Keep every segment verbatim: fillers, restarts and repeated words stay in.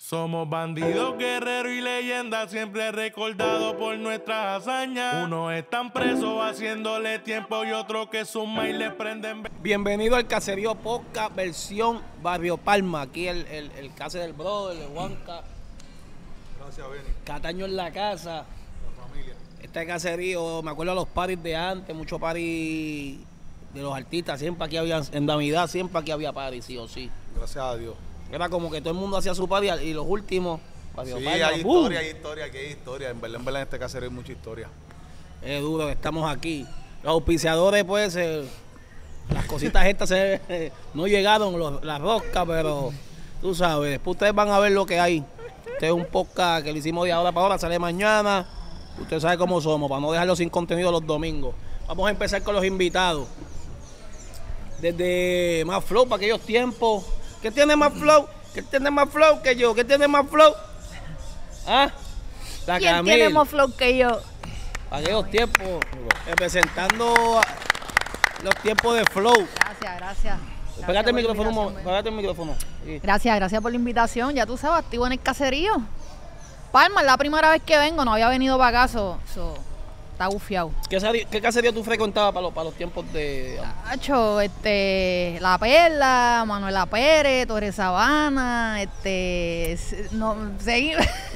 Somos bandidos, guerreros y leyendas, siempre recordados por nuestras hazañas. Unos están presos haciéndole tiempo y otros que suman y le prenden. Bienvenido al Caserío Podcast, versión Barrio Palma. Aquí el, el, el case del brother, el Juanca. Gracias, Benny. Cataño en la casa. La familia. Este caserío, me acuerdo de los paris de antes, muchos paris de los artistas. Siempre aquí había, en Navidad, siempre aquí había paris, sí o sí. Gracias a Dios. Era como que todo el mundo hacía su party y los últimos. Barrio Sí, Palma, hay ¡boom! historia, hay historia, aquí hay historia. En verdad, en verdad, en este caserío hay mucha historia. Es duro que estamos aquí. Los auspiciadores, pues, eh, las cositas estas se, eh, no llegaron, los, las roscas, pero tú sabes, después ustedes van a ver lo que hay. Este es un podcast que lo hicimos de ahora para ahora, sale mañana. Usted sabe cómo somos, para no dejarlo sin contenido los domingos. Vamos a empezar con los invitados. Desde Más Flow, para aquellos tiempos. ¿Qué tiene más flow? ¿Qué tiene más flow que yo? ¿Qué tiene más flow? ¿Ah? La ¿Quién Camil. tiene más flow que yo? Para aquellos tiempos, representando los tiempos de flow. Gracias, gracias. Pégate el Gracias por la micrófono, mo- invitación, pégate el micrófono. Sí. Gracias, gracias por la invitación. Ya tú sabes, activo en el caserío. Palma, es la primera vez que vengo, no había venido para acá, so, so, está gufiado. ¿Qué, sari- ¿Qué caserío tú frecuentabas para los, para los tiempos de...? Hacho, este, La Perla, Manuela Pérez, Torres Sabana, este, s- no, seguir.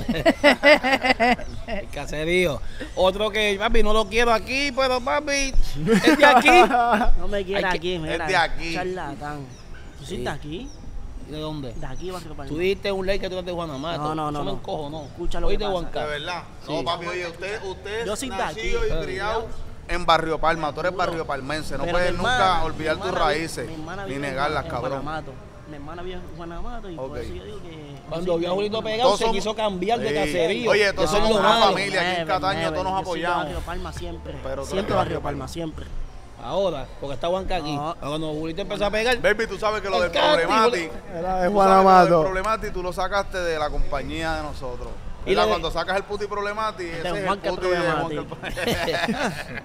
El caserío. Otro que, papi, no lo quiero aquí, pero papi, es de aquí. No me quieras Hay que- aquí, mira. es de aquí. Charlatán. ¿Tú sí Sí. de aquí? ¿De dónde? De aquí, Barrio Palma. Tú diste un like que tú eres de Guanamato. No, no, no, Eso me no. encojo, ¿no? Escucha lo Oíste, que pasa. Juanca. De verdad. Sí. No, papi, oye, usted, usted Yo es soy de nacido aquí. y criado en Barrio Palma. Tú eres barrio palmense. No Pero puedes mi nunca hermana- olvidar mi tus hermana vi- raíces mi hermana ni vive en negarlas, Gua- en cabrón. Guanamato. Mi hermana vive en Guanamato y Ok. por eso yo digo que... Cuando vio a Julito pegado, Todos se somos- quiso cambiar de Sí. caserío. Oye, todos Eso es somos lo una malo. familia. aquí en Never, Cataño never. todos nos Yo soy de apoyamos. Barrio Palma siempre. Pero tú eres Siempre de Barrio Barrio Palma, siempre. Ahora, porque está Juanca aquí. No. Cuando Julito empezó a pegar, Baby, tú sabes que lo El del Candy, Problemati, Juli- tú sabes que lo del Problemati tú lo sacaste de la compañía de nosotros. Y Y lo de- cuando sacas el puti Problemati, ese es el Juanca puti de Problemati. Juanca el-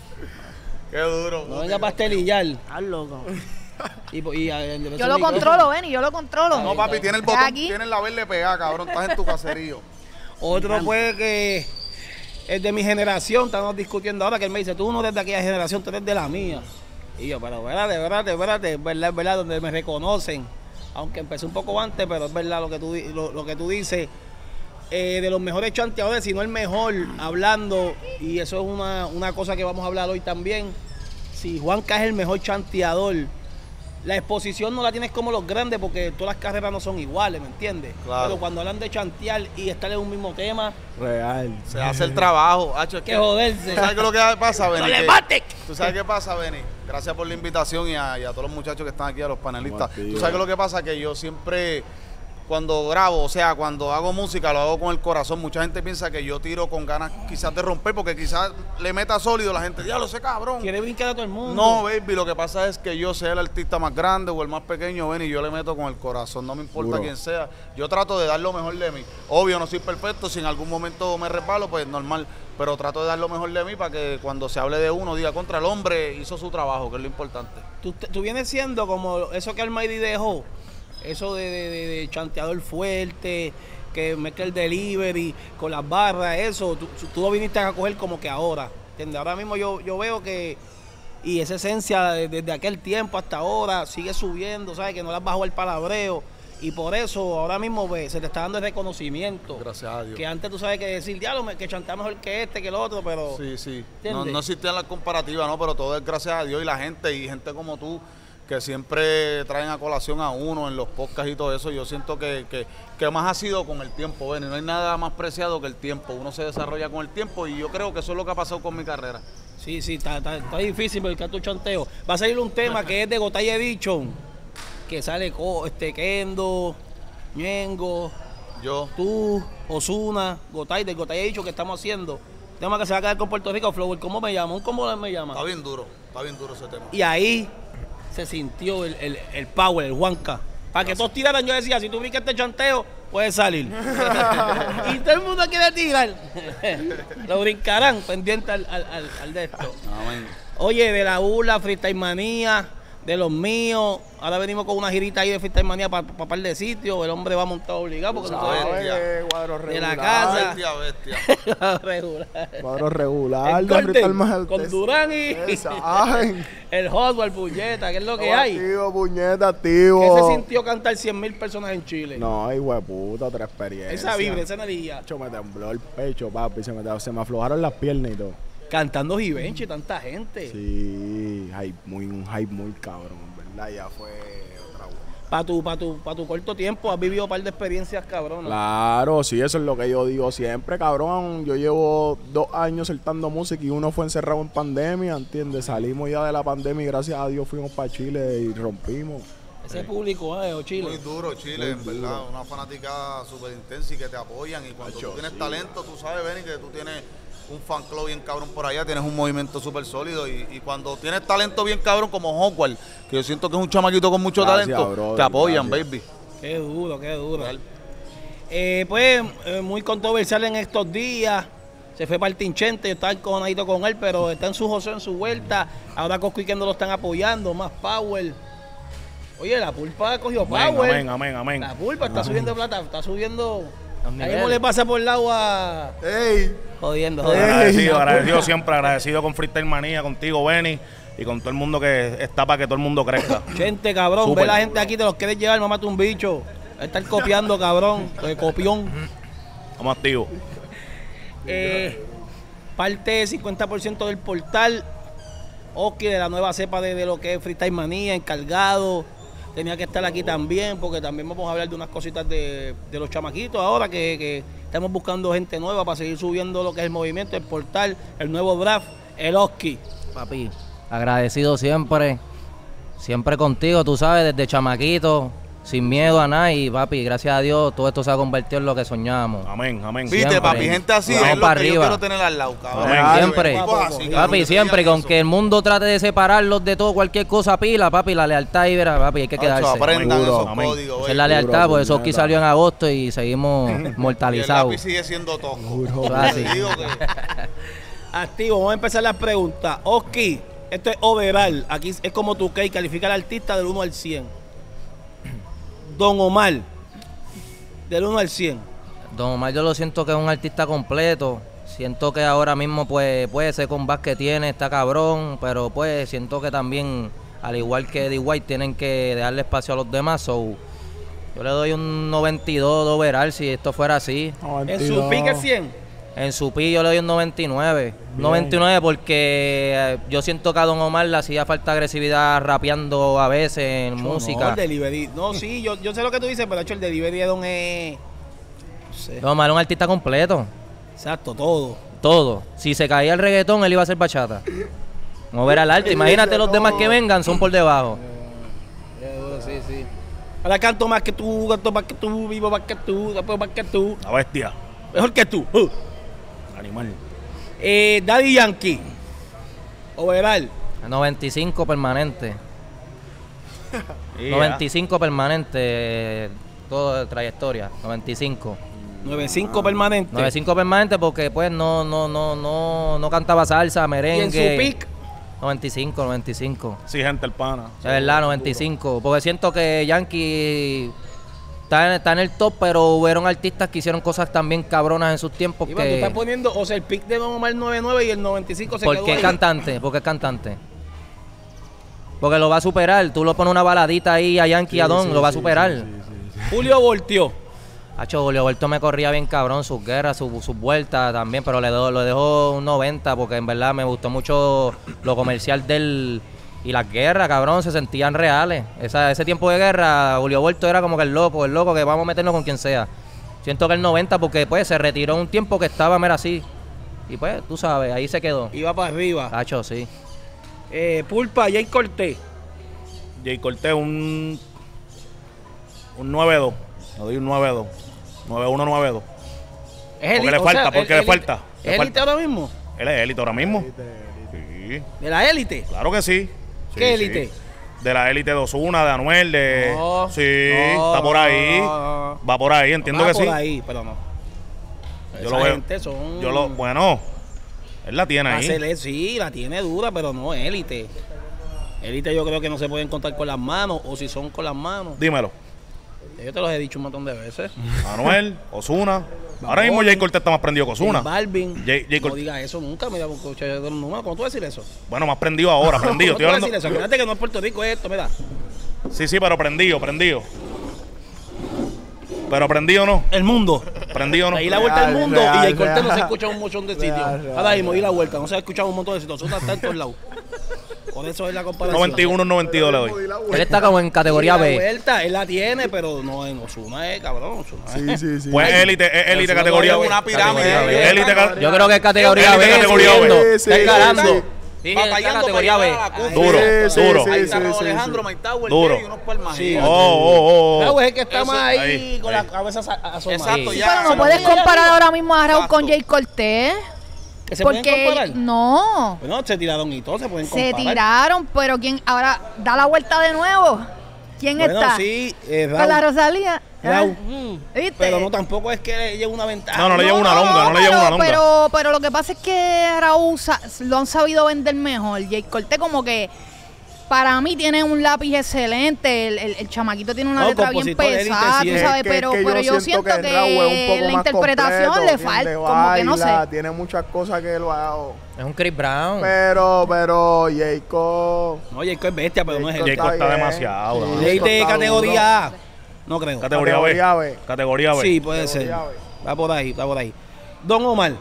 Qué duro. no puti. venga a pastelillar. Estás loco. Y, y, y- Yo lo controlo, Benny, yo lo controlo. No, papi, tiene el ¿De botón, aquí? tiene la verde pegada, cabrón. Estás en tu caserío. Otro fue que es de mi generación, estamos discutiendo ahora que él me dice, tú no eres de aquella generación, tú eres de la mía. Y yo, pero espérate, espérate, espérate, es verdad, es verdad, donde me reconocen, aunque empecé un poco antes, pero es verdad lo que tú, di- lo, lo que tú dices, eh, de los mejores chanteadores, si no el mejor, hablando, y eso es una, una cosa que vamos a hablar hoy también, si Juanca es el mejor chanteador, la exposición no la tienes como los grandes porque todas las carreras no son iguales, ¿me entiendes? Claro. Pero cuando hablan de chantear y estar en un mismo tema, Real. Se hace el trabajo. Hacho, es que joderse. ¿Tú sabes qué es lo que pasa, Benny? Que- ¡Problematic! ¿Tú sabes qué pasa, Benny? Gracias por la invitación y a, y a todos los muchachos que están aquí, a los panelistas. Como a ti, ¿Tú sabes qué es lo que pasa? Que yo siempre, cuando grabo, o sea, cuando hago música, lo hago con el corazón. Mucha gente piensa que yo tiro con ganas quizás de romper, porque quizás le meta sólido la gente. Ya lo sé, cabrón. Quiere brincar a todo el mundo. No, baby, lo que pasa es que yo sea el artista más grande o el más pequeño, ven, y yo le meto con el corazón, no me importa Duro. quién sea. Yo trato de dar lo mejor de mí. Obvio, no soy perfecto, si en algún momento me resbalo, pues normal, pero trato de dar lo mejor de mí para que cuando se hable de uno, diga contra el hombre, hizo su trabajo, que es lo importante. Tú, tú vienes siendo como eso que Almighty dejó, eso de, de, de- de chanteador fuerte, que mezcla el delivery con las barras, eso, tú, tú lo viniste a coger como que ahora, ¿entiendes? Ahora mismo yo, yo veo que, y esa esencia de- desde aquel tiempo hasta ahora sigue subiendo, ¿sabes? Que no le has bajado el palabreo, y por eso ahora mismo ves, se te está dando el reconocimiento. Gracias a Dios. Que antes tú sabes que decir, diablo, me- que chantea mejor que este, que el otro, pero... Sí, sí. No, ¿Entiendes? no existían las comparativas, ¿no? Pero todo es gracias a Dios y la gente, y gente como tú, que siempre traen a colación a uno en los podcasts y todo eso. Yo siento que, que, que más ha sido con el tiempo, Benny. No hay nada más preciado que el tiempo. Uno se desarrolla con el tiempo y yo creo que eso es lo que ha pasado con mi carrera. Sí, sí, está, está, está difícil porque tu chanteo. Va a salir un tema que es de Gotay Edition, que sale co- este Kendo, Ñengo, Yo, tú, Ozuna, Gotay, del Gotay Edition que estamos haciendo. Tema que se va a quedar con Puerto Rico, Flower, ¿cómo me llama? ¿Cómo me llama? está bien duro, está bien duro ese tema. Y ahí se sintió el, el, el power, el Juanca. Para que todos tiraran, yo decía, si tú brincas este chanteo, puedes salir. Y todo el mundo quiere tirar. Lo brincarán pendiente al, al, al, al de esto. Amén. Oye, de la U, la Freestyle Manía, de los míos. Ahora venimos con una girita ahí de Freestyle Manía para pa, pa par de sitios. El hombre va montado obligado porque tú sabes, Bestia. Cuadro de la regular. casa. Bestia, bestia. regular. Cuadro regular. El de Golden, Freestyle Manía. con Durán y Saben. el Hotwell, puñeta, ¿qué es lo que hay? Activo, puñeta, activo. ¿Qué se sintió cantar cien mil personas en Chile? No, ay, hueputa, otra experiencia. Esa vibra, esa energía. Chacho, me tembló el pecho, papi. Se me, se me aflojaron las piernas y todo. Cantando Givenchy, tanta gente. Sí, hype, muy, un hype muy cabrón, ¿verdad? Ya fue otra vuelta. Para tu, pa tu, pa tu corto tiempo has vivido un par de experiencias cabronas. Claro, sí, eso es lo que yo digo siempre, cabrón. Yo llevo dos años soltando música y uno fue encerrado en pandemia, ¿entiendes? Salimos ya de la pandemia y gracias a Dios fuimos para Chile y rompimos. Ese público, eh, o Chile. Muy duro Chile, Muy en verdad. duro. Una fanática súper intensa y que te apoyan. Y cuando Acho, tú tienes sí. talento, tú sabes, Benny, que tú tienes un fan club bien cabrón por allá, tienes un movimiento súper sólido. Y, y cuando tienes talento bien cabrón como Hawkwell, que yo siento que es un chamaquito con mucho Gracias, talento, brother, te apoyan, gracias. baby. Qué duro, qué duro. Eh, pues, eh, muy controversial en estos días. Se fue para el Tinchente, yo estaba encojonadito con él, pero está en su José, en su vuelta. Ahora Cosco y Kendo lo están apoyando, más power. Oye, la pulpa cogió Amén, power. amén, amén, amén. La pulpa está subiendo plata, está subiendo. Los Ahí niveles. mismo le pasa por el lado a. ¡Ey! Jodiendo, jodiendo. Agradecido, agradecido siempre, agradecido con Freestyle Manía, contigo, Benny, y con todo el mundo que está para que todo el mundo crezca. Gente, cabrón, Súper. ve la gente aquí, te los quieres llevar, mamá, un bicho. Estar copiando, cabrón, eh, copión. Estamos activos. Eh, parte cincuenta por ciento del portal. Oski de la nueva cepa de, de lo que es Freestyle Manía, encargado. Tenía que estar aquí también, porque también vamos a hablar de unas cositas de, de los chamaquitos ahora, que, que estamos buscando gente nueva para seguir subiendo lo que es el movimiento, el portal, el nuevo draft, el Oski. Papi, agradecido siempre, siempre contigo, tú sabes, desde chamaquito, sin miedo a nada y papi, gracias a Dios todo esto se ha convertido en lo que soñábamos. Amén, amén. Viste, Siempre. papi, gente así Vamos es lo para que yo arriba. quiero tener al lado, cabrón. Amén. Siempre. Tipos así, cabrón, Papi, que siempre, digan que aunque eso. el mundo trate de separarlos de todo, cualquier cosa, pila, papi, la lealtad ahí, verá, papi, hay que Acho, quedarse. aprendan Duro, esos amén. códigos, Esa baby. es la lealtad, Duro, porque eso aquí puñeta. salió en agosto y seguimos Y el mortalizados. lápiz sigue siendo tosco. Duro. Eso es así. Te digo que Activo, vamos a empezar las preguntas. Oski, esto es overall. Aquí es como tu que califica al artista del uno al cien. Don Omar, del uno al cien. Don Omar yo lo siento que es un artista completo. Siento que ahora mismo pues puede ser con base que tiene, está cabrón, pero pues siento que también, al igual que Eddie White, tienen que darle espacio a los demás. So, yo le doy un noventa y dos de overall si esto fuera así. En su pique cien. En su pi yo le doy un noventa y nueve. noventa y nueve porque eh, yo siento que a Don Omar le hacía falta agresividad rapeando a veces en No, música. el delivery. No, sí, yo, yo sé lo que tú dices, pero hecho el delivery de Don es. No sé. Don Omar es un artista completo. Exacto, todo. Todo. Si se caía el reggaetón, él iba a hacer bachata. Mover al alto. Imagínate los demás que vengan, son por debajo. Sí, sí. Ahora canto más que tú, canto más que tú, vivo más que tú, después más que tú. La bestia. Mejor que tú. Uh. Animal. Eh, Daddy Yankee. Overall. noventa y cinco permanente. noventa y cinco permanente. eh, Todo de trayectoria. noventa y cinco. nueve cinco permanente. noventa y cinco permanente porque pues no, no, no, no, no cantaba salsa, Y merengue. en su pick. noventa y cinco, noventa y cinco. Sí, gente, el pana. De verdad, noventa y cinco. Porque siento que Yankee está en, está en el top, pero hubieron artistas que hicieron cosas también cabronas en sus tiempos. Iván, tú que estás poniendo, o sea, el pick de Don Omar nueve nueve y el noventa y cinco se quedó porque es ahí. cantante, porque es cantante. Porque lo va a superar. Tú lo pones una baladita ahí a Yankee y a Don, lo va a superar. Julio volteó. Hacho, Julio Alberto me corría bien cabrón, sus guerras, sus sus vueltas también, pero le dejo, lo dejo un noventa porque en verdad me gustó mucho lo comercial de él y las guerras, cabrón, se sentían reales. Esa, ese tiempo de guerra, Julio Alberto era como que el loco, el loco que vamos a meternos con quien sea. Siento que el noventa porque pues se retiró un tiempo que estaba mera así. Y pues, tú sabes, ahí se quedó. Iba para arriba. Hacho, sí. Eh, Pulpa, Jay Cortés. Jay Cortés, un. Un nueve dos. Le doy un nueve dos. nueve uno, nueve dos. Es Porque le o falta, sea, porque el- le el- falta, ¿Es le élite falta. ahora mismo? Él es élite ahora mismo. Sí, ¿De la élite? claro que sí. Sí, ¿Qué sí. élite? De la élite dos uno, de Anuel, de. No, sí, no, está por ahí. no, no. Va por ahí, entiendo Va que por sí. ahí, pero no. Yo Esa lo veo. gente son... Yo lo, bueno, él la tiene ahí. Hacerle- sí, la tiene dura, pero no élite. Élite yo creo que no se pueden contar con las manos, o si son con las manos. Dímelo. Yo te los he dicho un montón de veces. Anuel, Ozuna. Ahora mismo Jay Cortez está más prendido que Ozuna. Balvin. Jay- Jay no Cort- digas eso nunca, mira, porque los números, ¿cómo tú vas a decir eso? Bueno, más prendido ahora, prendido. ¿Cómo Estoy tú vas a hablando. decir eso? Acuérdate que no es Puerto Rico esto, mira. Sí, sí, pero prendido, prendido. Pero prendido no. El mundo. Prendido no. Ahí la vuelta al Real, mundo real, y el Cortés no se real. escucha en un montón de Real, sitios. real, Ahora mismo, di la vuelta, no se ha escuchado un montón de sitios. Ozuna está en todos lados. Por eso es la comparación. noventa y uno, noventa y dos le doy. Él está como en categoría Y la B. vuelta, él la tiene, pero no en Ozuna, es cabrón. Ozuna es- Sí, sí, sí. Pues élite, es élite Ozuna categoría todavía B. una pirámide. Categoría B. Élite ca- Yo creo que es categoría Élite B. categoría B. subiendo. Sí, Está sí, escalando. sí. Sí, está Batallando categoría para B. llegar a la cumbre. Duro, Sí, sí, duro. sí, Ahí está sí, Raúl sí, Alejandro, sí. Mike Tower, Duro. Jay y unos palmas. Sí. Oh, oh, oh, Raúl oh. es el que está Eso más es- ahí, ahí, con ahí. la cabeza asa- asomada. Exacto, Sí. ya. Pero no se puedes lo- comparar ahora mismo a Raúl con Exacto. Jay Cortés. ¿Que se pueden Porque comparar? no. Bueno, se tiraron y todo, se pueden Se comparar. tiraron, pero ¿quién ahora da la vuelta de nuevo? ¿Quién Bueno, está? sí, eh, Con la Raúl. Rosalía. Raúl. ¿Eh? ¿Viste? Pero no, tampoco es que le lleve una ventaja. No, no le lleva una longa, no le lleva pero, una longa. Pero, pero lo que pasa es que Raúl sa- lo han sabido vender mejor. Jay Cortés como que para mí tiene un lápiz excelente. El, el, el chamaquito tiene una No, letra bien compositor élite, pesada, sí tú es. sabes, Es que- pero, es que pero yo siento que, Raúl es un poco la más interpretación completo, le falta, entiende, como que no sé. baila, tiene muchas cosas que lo hago. Es un Chris Brown. Pero, pero, Jacob. No, Jacob es bestia, pero no es Jacob el. Jacob está bien. demasiado, Sí, ¿no? Ley Jacob de está categoría A. No creo. Categoría Categoría B. B. Categoría B. Sí, puede ser. Categoría B. Va por ahí, está por ahí. Don Omar.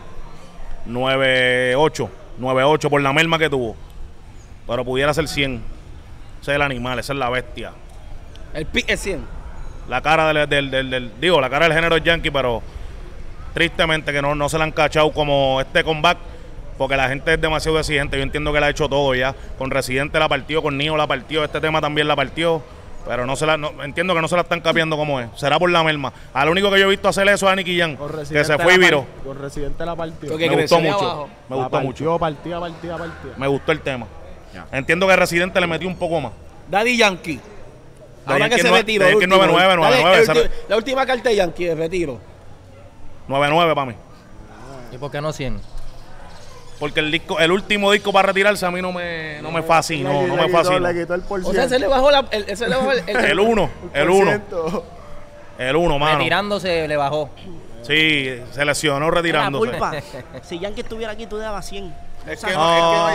nueve ocho. nueve ocho por la merma que tuvo. Pero pudiera ser cien. Ese es el animal, esa es la bestia. El pick es cien. La cara del, del, del, del- digo, la cara del género es yankee, pero tristemente que no, no se la han cachado como este comeback, porque la gente es demasiado exigente. Yo entiendo que la ha hecho todo ya. Con Residente la partió, con Nio la partió, este tema también la partió, pero no se la, no- entiendo que no se la están capiando como es. Será por la merma. A lo único que yo he visto hacer eso es a Nicky Jam, Con que Residente se fue y la viró. par- Con Residente la partió. Porque Me creció gustó de mucho. abajo. Me La gustó mucho. partió, partida, partida, partida. Me gustó el tema. Entiendo que Residente le metió un poco más. Daddy Yankee. Ahora Yankee que se nue- retiró. Yankee el último. nueve nueve, nueve Dale, nueve, el esa- ulti- La última carta de Yankee de retiro. nueve nueve para mí. ¿Y por qué no cien? Porque el disco, el último disco para retirarse a mí no me, no me fascinó, Le- no le me quitó- fascinó. Le quitó el por O sea, se le bajó la, el, se le bajó el, el- El uno, el uno, el uno, mano. Retirándose le bajó. Sí, se lesionó La retirándose. pulpa. Si Yankee estuviera aquí, tú le dabas cien. Es que, No. no, es que no,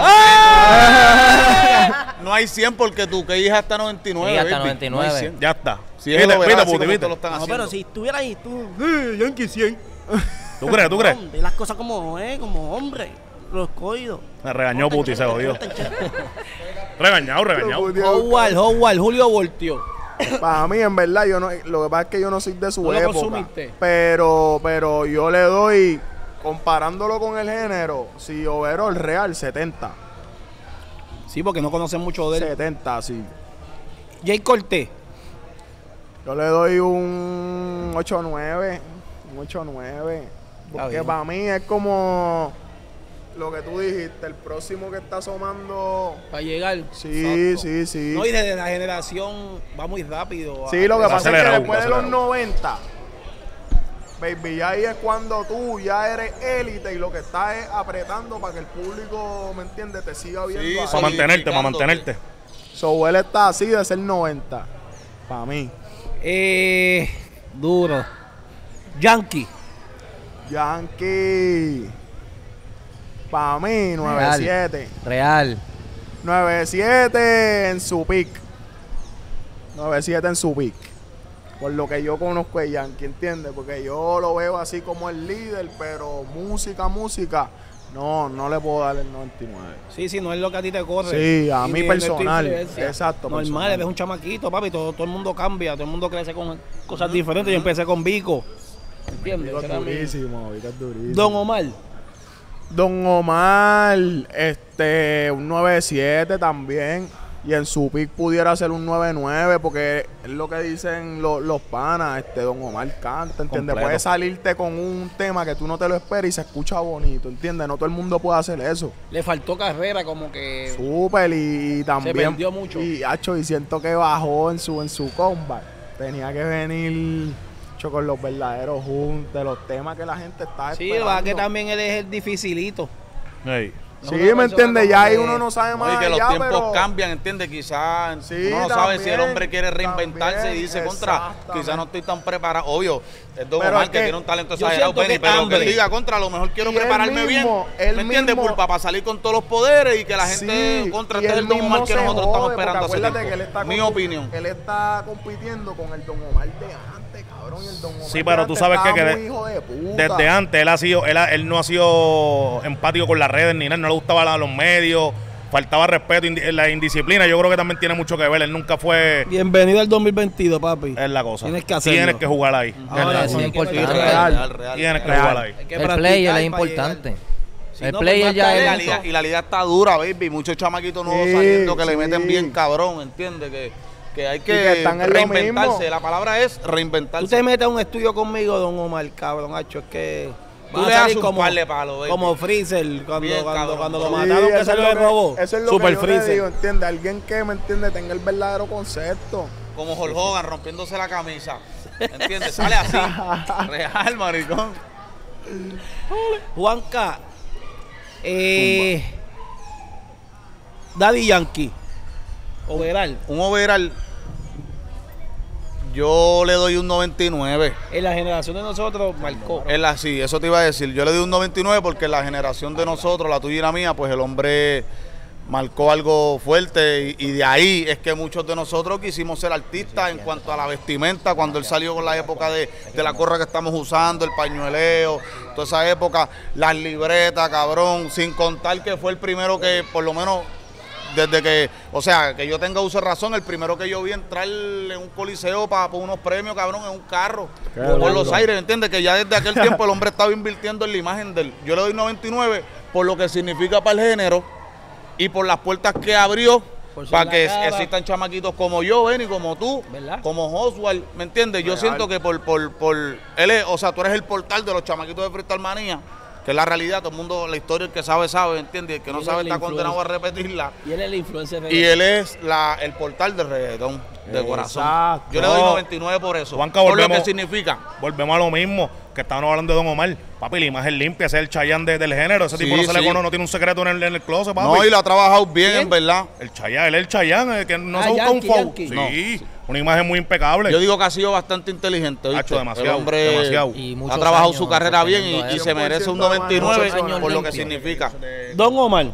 hay, no hay cien porque tu que hija hasta noventa y nueve. Sí, hasta baby. noventa y No hay nueve. cien. Ya está. Si Viste, es lo viste, verás, así Puti, como viste. te lo están No, haciendo. pero si estuviera ahí, tú, eh, Yankee cien. ¿Tú crees? ¿Tú crees? No, de las cosas como, eh, como hombre. Los coidos. Me regañó Puti, se jodió. Regañado, regañado. Howard, Howard, Julio Voltio. Para mí, en verdad, yo no, lo que pasa es que yo no soy de su ¿No lo época. consumiste? Pero, pero yo le doy, comparándolo con el género, si overall real, setenta. Sí, porque no conocen mucho de él. setenta, sí. Jay Cortés. Yo le doy un ocho nueve. Un ocho nueve. Está Porque bien. para mí es como lo que tú dijiste, el próximo que está asomando. Para llegar. Sí, Exacto. sí, sí. No, y desde la generación va muy rápido. Sí, lo que Va pasa es que acelerado, después va de los acelerado. noventa, baby, ya ahí es cuando tú ya eres élite y lo que estás es apretando para que el público, ¿me entiendes?, te siga viendo. Sí, ahí. Para mantenerte, para solidificándote. mantenerte. So, él está así de ser noventa, para mí. Eh, duro. Yankee. Yankee, para mí, nueve siete. Real. nueve siete en su pick. nueve siete en su pick. Por lo que yo conozco de Yankee, ¿entiendes? Porque yo lo veo así como el líder, pero música, música, no, no le puedo dar el noventa y nueve. Sí, sí, no es lo que a ti te corre. Sí, a Y mí ni es de tu personal. influencia. Exacto, Normal, personal. eres un chamaquito, papi. Todo, todo el mundo cambia, todo el mundo crece con cosas diferentes. Yo empecé con Vico. ¿Entiendes? Vico Ese es era mi- durísimo, Vico es durísimo. Don Omar. Don Omar, este, un nueve siete también. Y en su pick pudiera ser un nueve nueve, porque es lo que dicen los, los panas. Este, Don Omar canta, ¿entiendes? Completo. Puede salirte con un tema que tú no te lo esperas y se escucha bonito, ¿entiendes? No todo el mundo puede hacer eso. Le faltó carrera, como que. Súper, y, y también. perdió mucho. Y, hacho, y siento que bajó en su, en su comeback. Tenía que venir cho, con los verdaderos juntos, los temas que la gente está Sí, esperando. va que también él es el dificilito. Ey. Sí, ¿me entiendes? Ya ahí uno no sabe No, más y que los allá, tiempos pero... cambian, ¿entiendes? Quizás Sí, uno no sabe si el también, hombre quiere reinventarse también, y dice contra, exactamente. quizás no estoy tan preparado. Obvio, es Don Pero Omar es que, que tiene un talento yo exagerado, siento Benny, que pero que hambre. él diga contra, a lo mejor quiero Y él prepararme mismo, bien, él ¿me entiendes? mismo- Pulpa, para salir con todos los poderes y que la gente Sí, contra y este es él el Don Omar mismo que se nosotros jode, estamos porque esperando hace acuérdate que él tiempo. está Mi compi- opinión. Él está compitiendo con el Don Omar de antes, cabrón. Y el Don Omar Sí, de pero tú antes sabes que, estaba que muy de- hijo de puta. desde antes él ha sido, él, ha- él no ha sido empático con las redes ni nada, no le gustaba la- los medios, faltaba respeto, indi- la indisciplina, yo creo que también tiene mucho que ver, él nunca fue, Bienvenido al dos mil veintidós, papi. es la cosa. Tienes que hacerlo. Tienes que jugar ahí. Ahora Es sí, importante. hay que Real, practicar. real, real. Tienes que Real. jugar ahí. Hay que El practicar player es para importante. llegar. Si El no, player pues, ya más Y la, es- talento. liga, y la liga está dura, baby. Muchos chamaquitos nuevos Sí, saliendo que le sí. meten bien cabrón, ¿entiendes? Que, que hay que, que están en lo reinventarse. mismo. La palabra es Tú reinventarse. te metes a un estudio conmigo, don Omar, cabrón, hacho, es que Tú vas le a das salir un como, par de palos, baby. como Freezer cuando, Bien, cuando, cabrón. cuando lo Sí, mataron, que eso es salió lo el robot. Eso es lo Super que yo te Freezer. digo, ¿entiendes? Alguien que, ¿me entiende? Tenga el verdadero concepto. Como Hulk Hogan rompiéndose la camisa. ¿Entiendes? Sale así. Real, maricón. Juanca, eh, Daddy Yankee, overall, Un overall, yo le doy un noventa y nueve. en la generación de nosotros marcó. Él así, eso te iba a decir. Yo le doy un noventa y nueve porque la generación de nosotros, la tuya y la mía, pues el hombre marcó algo fuerte y, y de ahí es que muchos de nosotros quisimos ser artistas en cuanto a la vestimenta, cuando él salió con la época de, de la gorra que estamos usando, el pañueleo, toda esa época, las libretas, cabrón, sin contar que fue el primero que por lo menos desde que, o sea, que yo tenga uso de razón, el primero que yo vi entrar en un coliseo para unos premios, cabrón, en un carro, por los aires, ¿entiendes? Que ya desde aquel tiempo el hombre estaba invirtiendo en la imagen de él. Yo le doy noventa y nueve por lo que significa para el género y por las puertas que abrió Por ser para la que cara. existan chamaquitos como yo, Benny, como tú, ¿Verdad? como Oswald, ¿me entiendes? Yo Real. siento que por, por, por, él es, o sea, tú eres el portal de los chamaquitos de Freestyle Manía, que es la realidad, todo el mundo, la historia, el que sabe, sabe, ¿entiendes? El que no Y él sabe es la está condenado a influencia. repetirla. Y él es el influencer. Y él es la, el portal del reggaetón, de corazón. Exacto. Yo le doy noventa y nueve por eso, Juanca, por lo volvemos- que significa. Volvemos a lo mismo, que estábamos hablando de Don Omar. Papi, la imagen limpia, ese es el Chayanne de- del género. Ese Sí, tipo no se le sí. conoce, no tiene un secreto en el, en el closet, papi. No, y lo ha trabajado bien, ¿Quién? en verdad. El Chayanne, él es el Chayanne, el que no Ah, se busca un Yankee, foul. Yankee. Sí, No. una imagen muy impecable. Yo digo que ha sido bastante inteligente, ¿oíste? Hacho, demasiado, El hombre demasiado. Y ha muchos trabajado años su carrera bien y, sosteniendo y eso. se merece un cien por ciento noventa y nueve Muchos años por lo que limpio. significa. Don Omar.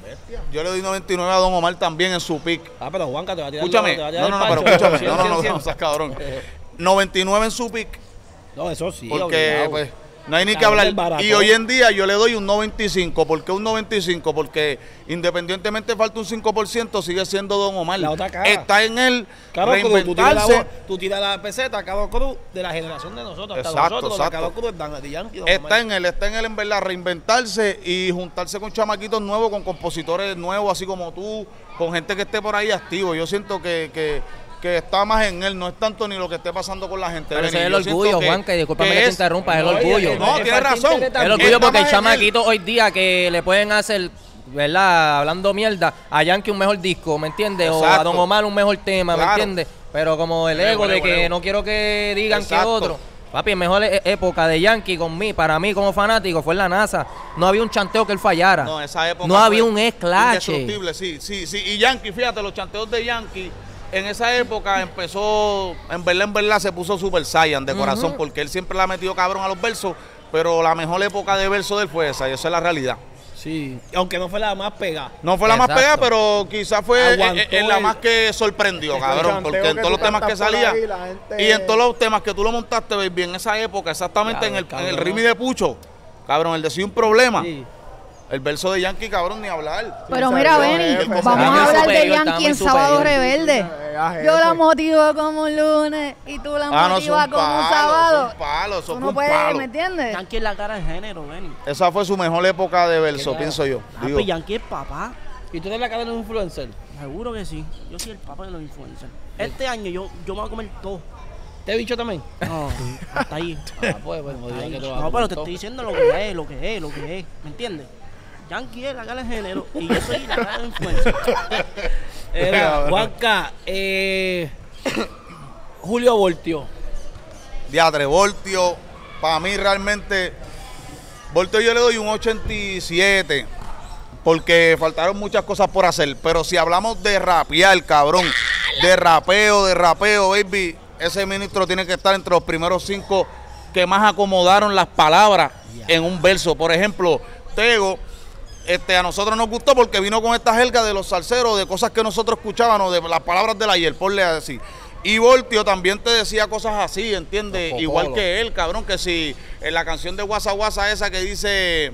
Yo le doy noventa y nueve a Don Omar también en su pick. Ah, pero Juanca te va a tirar. Escúchame, te va a tirar no, el no, no, pero pancho. escúchame, cien, no, no, no, cien, no, cien. seas cabrón. noventa y nueve en su pick, No, eso sí. porque obligado. pues no hay ni que Cabrón del hablar. baratón. Y hoy en día yo le doy un noventa y cinco. ¿Por qué un noventa y cinco? Porque independientemente falta un cinco por ciento, sigue siendo Don Omar. La otra cara. Está en él Carlos Cruz, tú tiras, la, reinventarse. voz- tú tiras la peseta, Carlos Cruz, de la generación de nosotros. Hasta Exacto, nosotros, la exacto. Carlos Cruz, Dan- de Yankee, Don Está Omar. en él, está en él en verdad, reinventarse y juntarse con chamaquitos nuevos, con compositores nuevos, así como tú, con gente que esté por ahí activo. Yo siento que, que, que está más en él, no es tanto ni lo que esté pasando con la gente. Pero ese Benny. es el Yo siento orgullo, que- Juanca, y discúlpame que, que te es- interrumpa, es el No, y orgullo. el- No, el tienes falta razón. interés El también. orgullo porque el Está más en él. chamaquito hoy día que le pueden hacer, ¿verdad? Hablando mierda, a Yankee un mejor disco, ¿me entiendes? O a Exacto. Don Omar un mejor tema, ¿me Claro. entiendes? Pero como el El ego ego, de el que ego, el ego. no quiero que digan que Exacto. otro. Papi, el mejor e- época de Yankee con mí, para mí como fanático, fue en la NASA. No había un chanteo que él fallara. No, esa época No había fue un esclache. indestructible, sí, sí, sí. Y Yankee, fíjate, los chanteos de Yankee, en esa época empezó, en verdad, en verdad, se puso Super Saiyan de corazón, porque él siempre le ha metido cabrón a los versos, pero la mejor época de verso de él fue esa, y esa es la realidad. Sí, aunque no fue la más pegada. No fue la más Exacto. pegada, pero quizás fue Aguantó eh, eh, la el- más que sorprendió, el cabrón. chanteo Porque en que todos los tú temas que cantas por salía ahí, la gente- y en todos los temas que tú lo montaste, baby, en esa época, exactamente Ya, en el, en el cabrón. Rimi de Pucho, cabrón, el de Sí un problema. Sí. El verso de Yankee, cabrón, ni hablar. Pero Sí, mira, sabe, Benny, jefe, vamos sabe. a Está muy hablar de superior, está Yankee muy en Sábado superior. Rebelde. Ah, Yo la jefe. motivo como un lunes y tú la Ah, no, motivas son como un palos, sábado. son palos, eso Tú fue no un puedes, palo. ¿me entiendes? Yankee es la cara del género, Benny. Esa fue su mejor época de verso, pienso yo. Ah, Digo, pues Yankee es papá. ¿Y tú eres la cara de los influencers? Seguro que sí. Yo soy el papá de los influencers. Este año yo, yo me voy a comer todo. ¿Te he dicho también? No, hasta ahí. Ah, pues, pues, no Hasta digas ahí. que te vas a No, comer pero te todo. estoy diciendo lo que es, lo que es, lo que es. ¿Me entiendes? Yankee es la cara del género y yo soy la cara del influencer. Era, Juanca, eh, Julio Voltio. Diatre, Voltio, para mí realmente, Voltio yo le doy un ochenta y siete, porque faltaron muchas cosas por hacer. Pero si hablamos de rapear, cabrón, de rapeo, de rapeo, baby, ese ministro tiene que estar entre los primeros cinco que más acomodaron las palabras en un verso. Por ejemplo, Tego, este, a nosotros nos gustó porque vino con esta jerga de los salseros, de cosas que nosotros escuchábamos, de las palabras del ayer, ponle así. Y Voltio también te decía cosas así, ¿entiendes? Igual que él, cabrón, que si en la canción de Guasa Guasa esa que dice,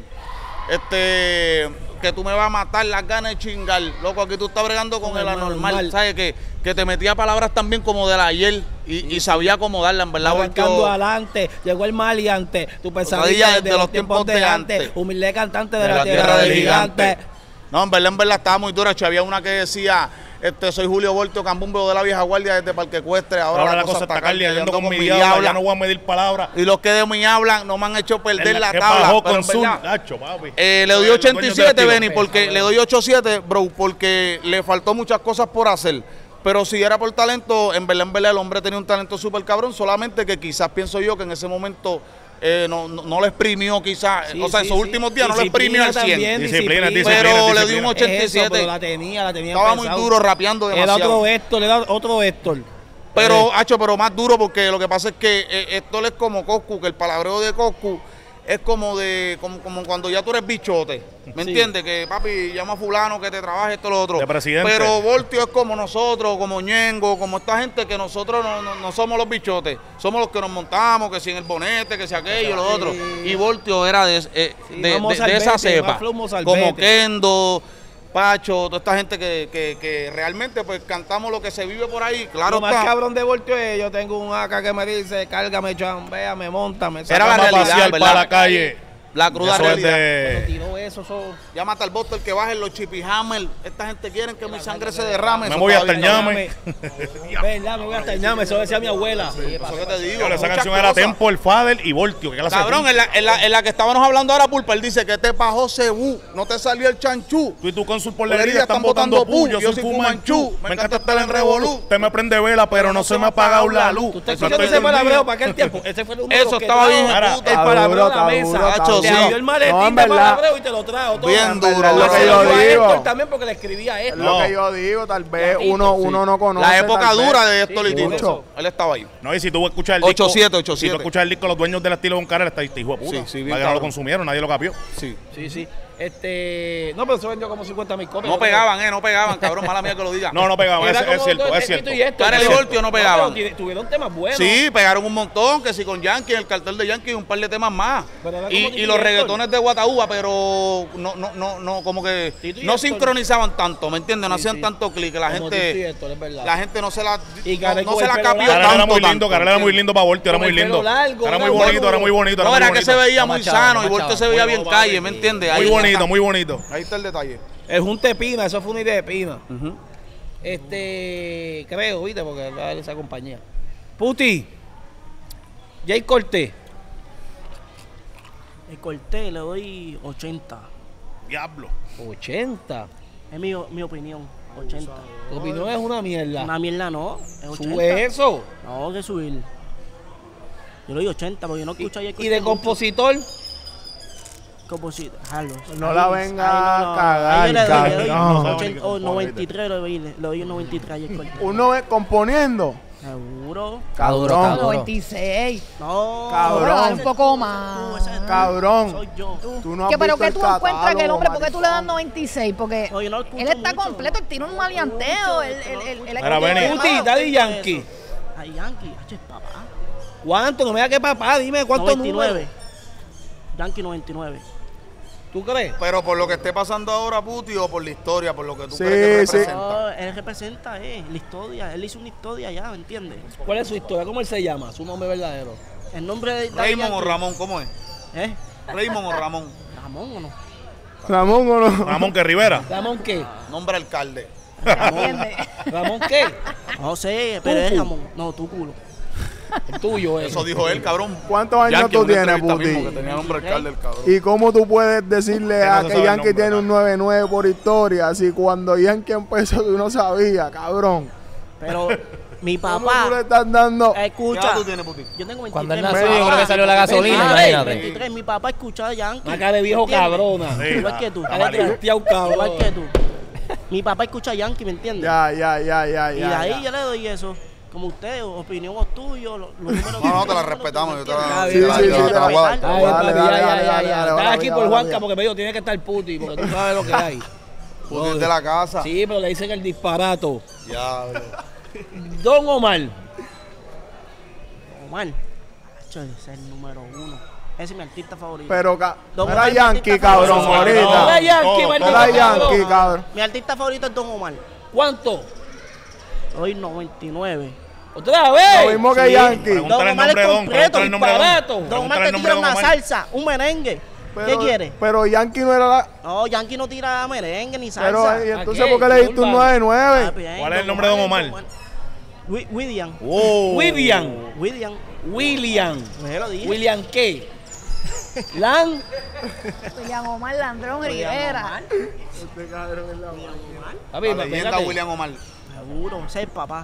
este, que tú me vas a matar las ganas de chingar, loco, aquí tú estás bregando con, con el anormal, normal. ¿Sabes? Que, que te metía palabras también como del ayer y, sí. y sabía acomodarla, en verdad. Arrancando adelante, llegó el maliante, tu pesadilla desde de los tiempos de antes, humilde cantante de, de la, la tierra, tierra del gigante. gigante. No, en verdad, en verdad estaba muy dura, había una que decía... Este, soy Julio Voltio, Cambumbeo de la vieja guardia desde Parque Ecuestre. Ahora, ahora la, la cosa está calda, yo ando con mi diabla, ya no voy a medir palabras. Y los que de mí hablan no me han hecho perder la, la tabla. Pero con Nacho, papi. Eh, le doy ochenta y siete, Benny, porque le doy ochenta y siete, bro, porque le faltó muchas cosas por hacer. Pero si era por talento, en verdad, en verdad, el hombre tenía un talento súper cabrón, solamente que quizás pienso yo que en ese momento... Eh, no, no, no lo exprimió quizás, sí, o sea, sí, esos sí. últimos días disciplina no lo exprimió al cien. Disciplina, disciplina, pero disciplina. Le dio un ochenta y siete. Eso, pero la tenía, la tenía Estaba pensado. muy duro rapeando demasiado. Era otro Héctor, era otro Héctor. Pero, hacho, pero más duro porque lo que pasa es que eh, Héctor es como Coscu, que el palabreo de Coscu es como de como, como cuando ya tú eres bichote, ¿me sí. entiendes? Que papi llama a fulano que te trabaje esto lo otro. De presidente. Pero Voltio es como nosotros, como Ñengo, como esta gente que nosotros no, no, no somos los bichotes, somos los que nos montamos, que si en el bonete, que si aquello, lo otro. Y Voltio era de, eh, sí, de, de, de esa cepa, como Kendo, Pacho, toda esta gente que, que, que realmente pues cantamos lo que se vive por ahí. Claro, lo más está. Cabrón de Voltio es, yo tengo un A K que me dice, cárgame, chambea, me monta, me saca. Era la realidad, para la calle. La cruda eso realidad. De... Tiró eso, eso. Llámate al Boston que bajen los Chippy Hammer. Esta gente quiere que mi sangre se derrame. Me voy hasta el ñame. ¿Verdad? Me voy hasta el ñame. Eso decía mi abuela. Sí, eso que te digo. Esa canción era Tempo, el Fader y Voltio. Cabrón, en la, en, la, en la que estábamos hablando ahora, Pulpa, él dice que te pajó Cebú, no te salió el chanchú. Tú y tú con su porlería están botando pu. Yo soy Fumanchú. Me encanta estar en revolú. Usted me prende vela, pero no se me ha apagado la luz. ¿Tú te escuchaste ese palabreo para aquel tiempo? Ese fue el uno. Eso estaba bien. El palabreo de la mesa. Te dio el maletín. En verdad, y te lo trajo todo. Bien duro. Es lo que yo digo. También porque le escribía esto. Es lo que yo digo, tal vez uno, sí. uno no conoce. La época dura de Héctor sí, y Tito. Él estaba ahí. No, y si tú escuchas el disco. ocho siete, ocho siete. Si tú escuchas el disco, los dueños del estilo de un cara, está hijo de puta. Sí, sí, bien. Nadie no lo consumieron, nadie lo capió. Sí. Sí, sí. Este. No, pero se vendió como cincuenta mil copias. No pegaban, eh, no pegaban, cabrón. Mala mía que lo diga. No, no pegaban, es, es cierto, es cierto. Karel y Voltio no pegaban. No, tuvieron temas buenos. Sí, pegaron un montón, que sí con Yankee, el cartel de Yankee y un par de temas más. Y, y los reggaetones de Guataúba, pero no, no, no, no, como que no sincronizaban tanto, ¿me entiendes? No sí, hacían sí. tanto clic, la como gente, Héctor, la gente no se la, y no, no se la capió tanto. Karel era muy lindo, Karel era muy lindo para Voltio, era muy lindo. Largo, era muy bonito, era muy bonito. No, era que se veía muy sano y Voltio se veía bien calle, ¿me entiendes? Muy bonito, muy bonito. Ahí está el detalle. El Junte de Pina, eso fue una idea de Pina. Uh-huh. Este, creo, viste, porque era esa compañía. Puti, Jay Cortés. El Cortés le doy ochenta. Diablo. ochenta. Es mi, mi opinión, ochenta. Tu opinión es una mierda. Una mierda no, es ochenta. ¿Sube eso? No, que subir. Yo le doy ochenta porque yo no escucho a Jay Cortés. ¿Y de compositor? Compositor, Carlos. No la venga a cagar, cabrón. noventa y tres le doy, le doy un noventa y tres a Jay Cortés. ¿Uno es componiendo? Seguro. Cabrón. noventa y seis. No. Cabrón. Un poco más. Cabrón. Soy yo. Tú no has ¿Qué, pero visto qué el tú encuentras que el hombre, catálogo, por qué tú le das noventa y seis? Porque no, yo no él está mucho, completo, él tiene un maleanteo. Él, él, él, él Ahora, Benny. Puti, Daddy Yankee. Daddy Yankee, H es papá. ¿Cuánto? No me digas que papá, dime cuántos noventa y nueve. números. Yankee noventa y nueve. ¿Tú crees? Pero por lo que esté pasando ahora, Puti, o por la historia, por lo que tú Sí, crees que sí. representa. No, él representa eh, la historia. Él hizo una historia ya, ¿me entiendes? ¿Cuál es su historia? ¿Cómo él se llama? Su nombre verdadero. El nombre de Daddy Raymond o Yankee. Ramón, ¿cómo es? ¿Eh? Raymond o Ramón. Ramón o no. Ramón o no. Ramón que Rivera. ¿Ramón qué? Nombre alcalde. ¿Entiendes? ¿Ramón qué? No sé, pero es Ramón. No, tu culo. El tuyo es. Eso dijo él, cabrón. ¿Cuántos años Yankee, tú en una tienes, entrevista Puti? mismo, que tenía nombre alcalde el cabrón. ¿Y cómo tú puedes decirle Que no a se que sabe el Yankee nombre, tiene ¿no? un nueve nueve por historia? Si cuando Yankee empezó tú no sabías, cabrón. Pero Mi ¿Cómo papá. tú le estás dando? Escucha. ¿Qué edad tú tienes, Puti? Yo tengo veintitrés. Cuando él mi nació, papá- yo creo que salió la gasolina, veintitrés, imagínate. veintitrés, mi papá escuchaba Yankee. Una cara de viejo ¿entiendes? cabrona. Sí, Igual está- que tú. está Cara de malito. trasteado, cabrón. Igual que tú. Mi papá escucha Yankee, ¿me entiendes? Ya, ya, ya, ya, Y ya. de ahí ya. yo le doy eso. Como usted, opinión tuyo, los números. No, no, te la respetamos. Yo te la, Sí, te la- sí, te sí, la- te te la voy a dar, te la Ay, voy a dar. Dale, papi, ya, dale, ya, dale, ya, dale, ya. dale, Estás dale, aquí dale, por dale, Juanca dale. porque me dijo, tiene que estar puti, porque tú sabes lo que hay. Puti es de la casa. Sí, pero le dicen el disparato. Ya, bro. Don Omar. Omar. Acho, ese es el número uno. Ese es mi artista favorito. Pero, ca- Don era Omar es mi Yankee, artista cabrón, favorito. ahorita. Era Yankee, todo, maldito todo. Era cabrón. Yankee, cabrón. Mi artista favorito es Don Omar. ¿Cuánto? Hoy noventa y nueve. ¿Otra Lo vez? mismo que Sí. Yankee. Pregúntale Don el Omar nombre es de Don. completo, Pregúntale el nombre de Don. disparato. Don Omar Pregúntale te el nombre tira de una Don Omar. salsa, un merengue. ¿Qué Pero- quiere? Pero Yankee no era la. No, Yankee no tira merengue ni Pero, salsa. ¿y entonces qué? por qué le diste un Urbano. nueve Ah, nueve? bien, ¿Cuál es el nombre de Don Omar? Wi- William. Oh. William. William. William. Pues yo lo dije. ¿William qué? Lan. William Omar Landrón William Rivera. Omar. Papi, La leyenda espérate. William Omar. Seguro, ese es el papá.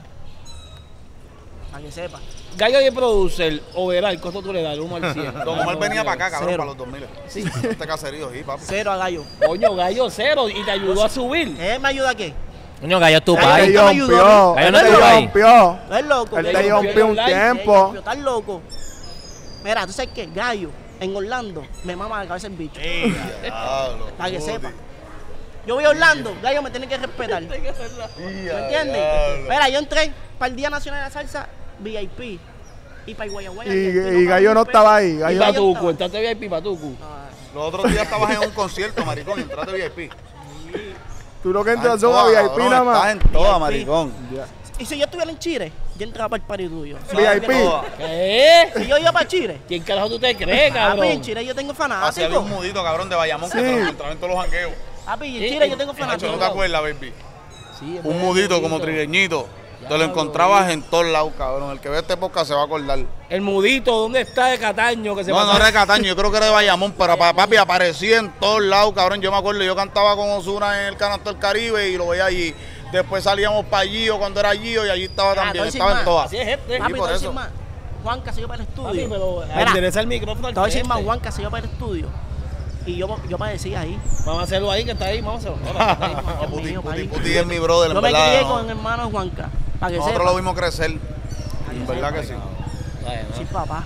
Para que sepa. Gallo de producer, overall, ¿cuánto tú le das? uno al cien. Don Omar venía para acá, cabrón, Cero. para los dos mil. Sí. Este caserío, sí, papi. Cero a Gallo. Coño, Gallo cero y te ayudó a subir. ¿Él me ayuda a qué? Coño, Gallo es tu Ay, Él pai. te Gallo me ayudó a rompió. mí. Él Gallo te no estuvo ahí. rompió. No es loco. Él Gallo te rompió rompió un online. tiempo. Gallo, estás loco. Mira, tú sabes que Gallo en Orlando me mama la cabeza el bicho. Diablo, Para que Puti. sepa. Yo voy a Orlando, Gallo me tiene que respetar. ¿Me entiendes? Mira, yo entré para el Día Nacional de la Salsa V I P. Y para el Guayaguaya. Y, V I P, y pagaba Gallo no un peso. estaba ahí. Y Gallo, Gallo Patucu, estaba. entraste V I P Patucu. Los otros días estabas en un concierto, maricón, y entraste V I P. tú lo que Estás en entras son a todas, V I P cabrón, nada más. Estás en toda, V I P. maricón. Y si yo estuviera en Chile, yo entraba para el party tuyo. V I P. ¿Qué? Si yo iba para Chile, ¿Quién carajo tú te crees, papi, en cabrón? Chile yo tengo Así había fanáticos. un mudito, cabrón, de Bayamón que Sí. te lo encontraba en todos los jangueos. Papi, en Sí, Chile yo en- tengo Nacho, ¿no fanáticos. te acuerdas, baby? Sí, Un mudito como trigueñito. Te lo encontrabas en todos lados, cabrón. El que ve este podcast se va a acordar. El mudito, ¿dónde está de Cataño? Que se No, pasa- no era de Cataño, yo creo que era de Bayamón, pero pa- papi aparecía en todos lados, cabrón. Yo me acuerdo, yo cantaba con Ozuna en el Canasto del Caribe y lo veía allí. Después salíamos para Gio cuando era Gio y allí estaba Ah, también, te voy a decir estaba en más. todas. Así es, gente. Papi, te por voy a decir eso. más. Juanca se iba para el Papi, estudio. pero Mira, endereza el micrófono al te voy a decir más, frente. Juanca se iba para el estudio. Y yo, yo padecía ahí. Vamos a hacerlo ahí, que está ahí, vamos a hacerlo. Ahora, está ahí. No, Dios Puti, mío, Puti, país. Puti es mi brother, en Yo me verdad. crié no. con el hermano de Juanca. Para que Nosotros sepa. lo vimos crecer. En verdad que sí. Sí, papá.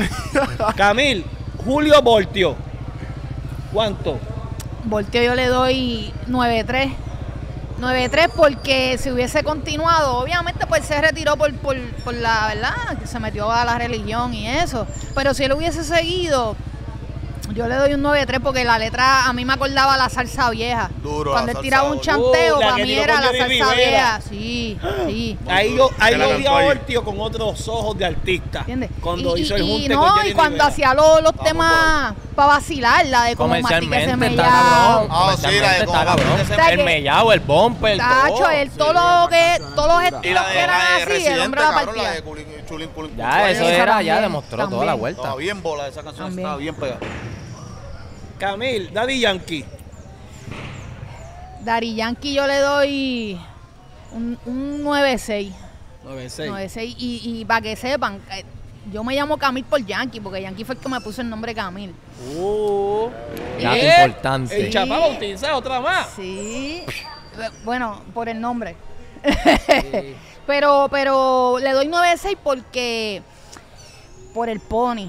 Camil, Julio Voltio. ¿Cuánto? Volteo yo le doy nueve tres. nueve tres porque si hubiese continuado, obviamente pues se retiró por, por, por la verdad, que se metió a la religión y eso. Pero si él hubiese seguido, yo le doy un nueve tres porque la letra a mí me acordaba la salsa vieja. Duro, Cuando la él tiraba salsa un chanteo, Uh, la para que mí tiró era con la Johnny salsa Rivera. vieja. Sí, sí. Ahí yo, ahí Se la yo vi a cantó ahí. Voltio con otros ojos de artista. ¿Entiendes? Cuando y, hizo el y- junte y con no, Johnny y cuando Rivera. hacía los, los Vamos, temas para vacilar, la de como mastique ese Comercialmente está mellao. cabrón. Ah, sí, la de Comercialmente como está cabrón. mastique ese- El mellao, el bumper, Tacho, todo. él todo lo que, todos los estilos Y la de, que eran la de así, el Residente, hombre la cabrón, la partía. de Culín, Chulín, Culín, Ya, Culín. eso Esa era, ya también, demostró toda también. la vuelta. Estaba bien bola, esa canción También. estaba bien pegada. Camil, Daddy Yankee. Daddy Yankee yo le doy un, un nueve seis. nueve seis. nueve seis. Y, y para que sepan, eh, yo me llamo Camil por Yankee, porque Yankee fue el que me puso el nombre Camil. Uh, Ya, ¿eh? importante. El chapa bautizado, otra más. Sí. Eh, Bueno, por el nombre. pero, pero le doy nueve seis porque por el pony.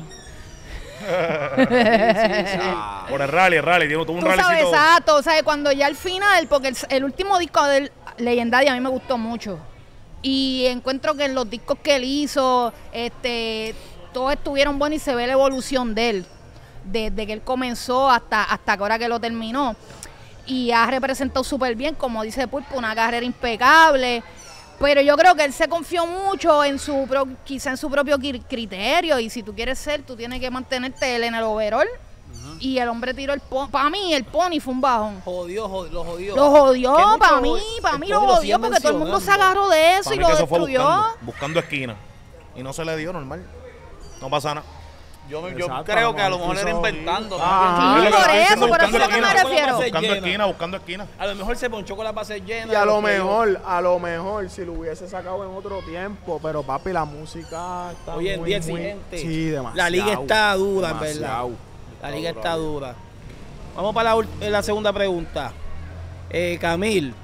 Por el rally, el rally. Tuvo un Tú sabes, rallycito. exacto, o sea, cuando ya al final, porque el, el último disco del Legendaria a mí me gustó mucho. Y encuentro que en los discos que él hizo, este, todos estuvieron buenos y se ve la evolución de él, desde que él comenzó hasta, hasta que ahora que lo terminó. Y ha representado súper bien, como dice Pulpo, una carrera impecable. Pero yo creo que él se confió mucho en su pro- quizá en su propio cri- criterio. Y si tú quieres ser, tú tienes que mantenerte él en el overall. Y el hombre tiró el pony. Para mí, el pony fue un bajón. Jodió, jodió, lo jodió. Lo jodió, Que mucho para mí, para el mí Tony lo lo jodió siguen porque todo el mundo se mencionando. agarró de eso Para y mí lo que eso fue destruyó. buscando, buscando esquina. Y no se le dio normal. No pasa nada. Yo, yo Exacto, creo que a lo mejor quiso- era inventando. Ah, Sí, es lo que por estoy eso, diciendo, por eso buscando es lo que me esquina. refiero. Buscando Llena. esquina, buscando esquina. A lo mejor se ponchó con la base llena. Y a de lo los que yo- mejor, a lo mejor, si lo hubiese sacado en otro tiempo, pero papi, la música está Hoy en muy, día muy- exigente. Sí, demasiado. La liga está dura, en verdad. demasiado. La liga está dura. Vamos para la, ult- eh, la segunda pregunta. Eh, Camil,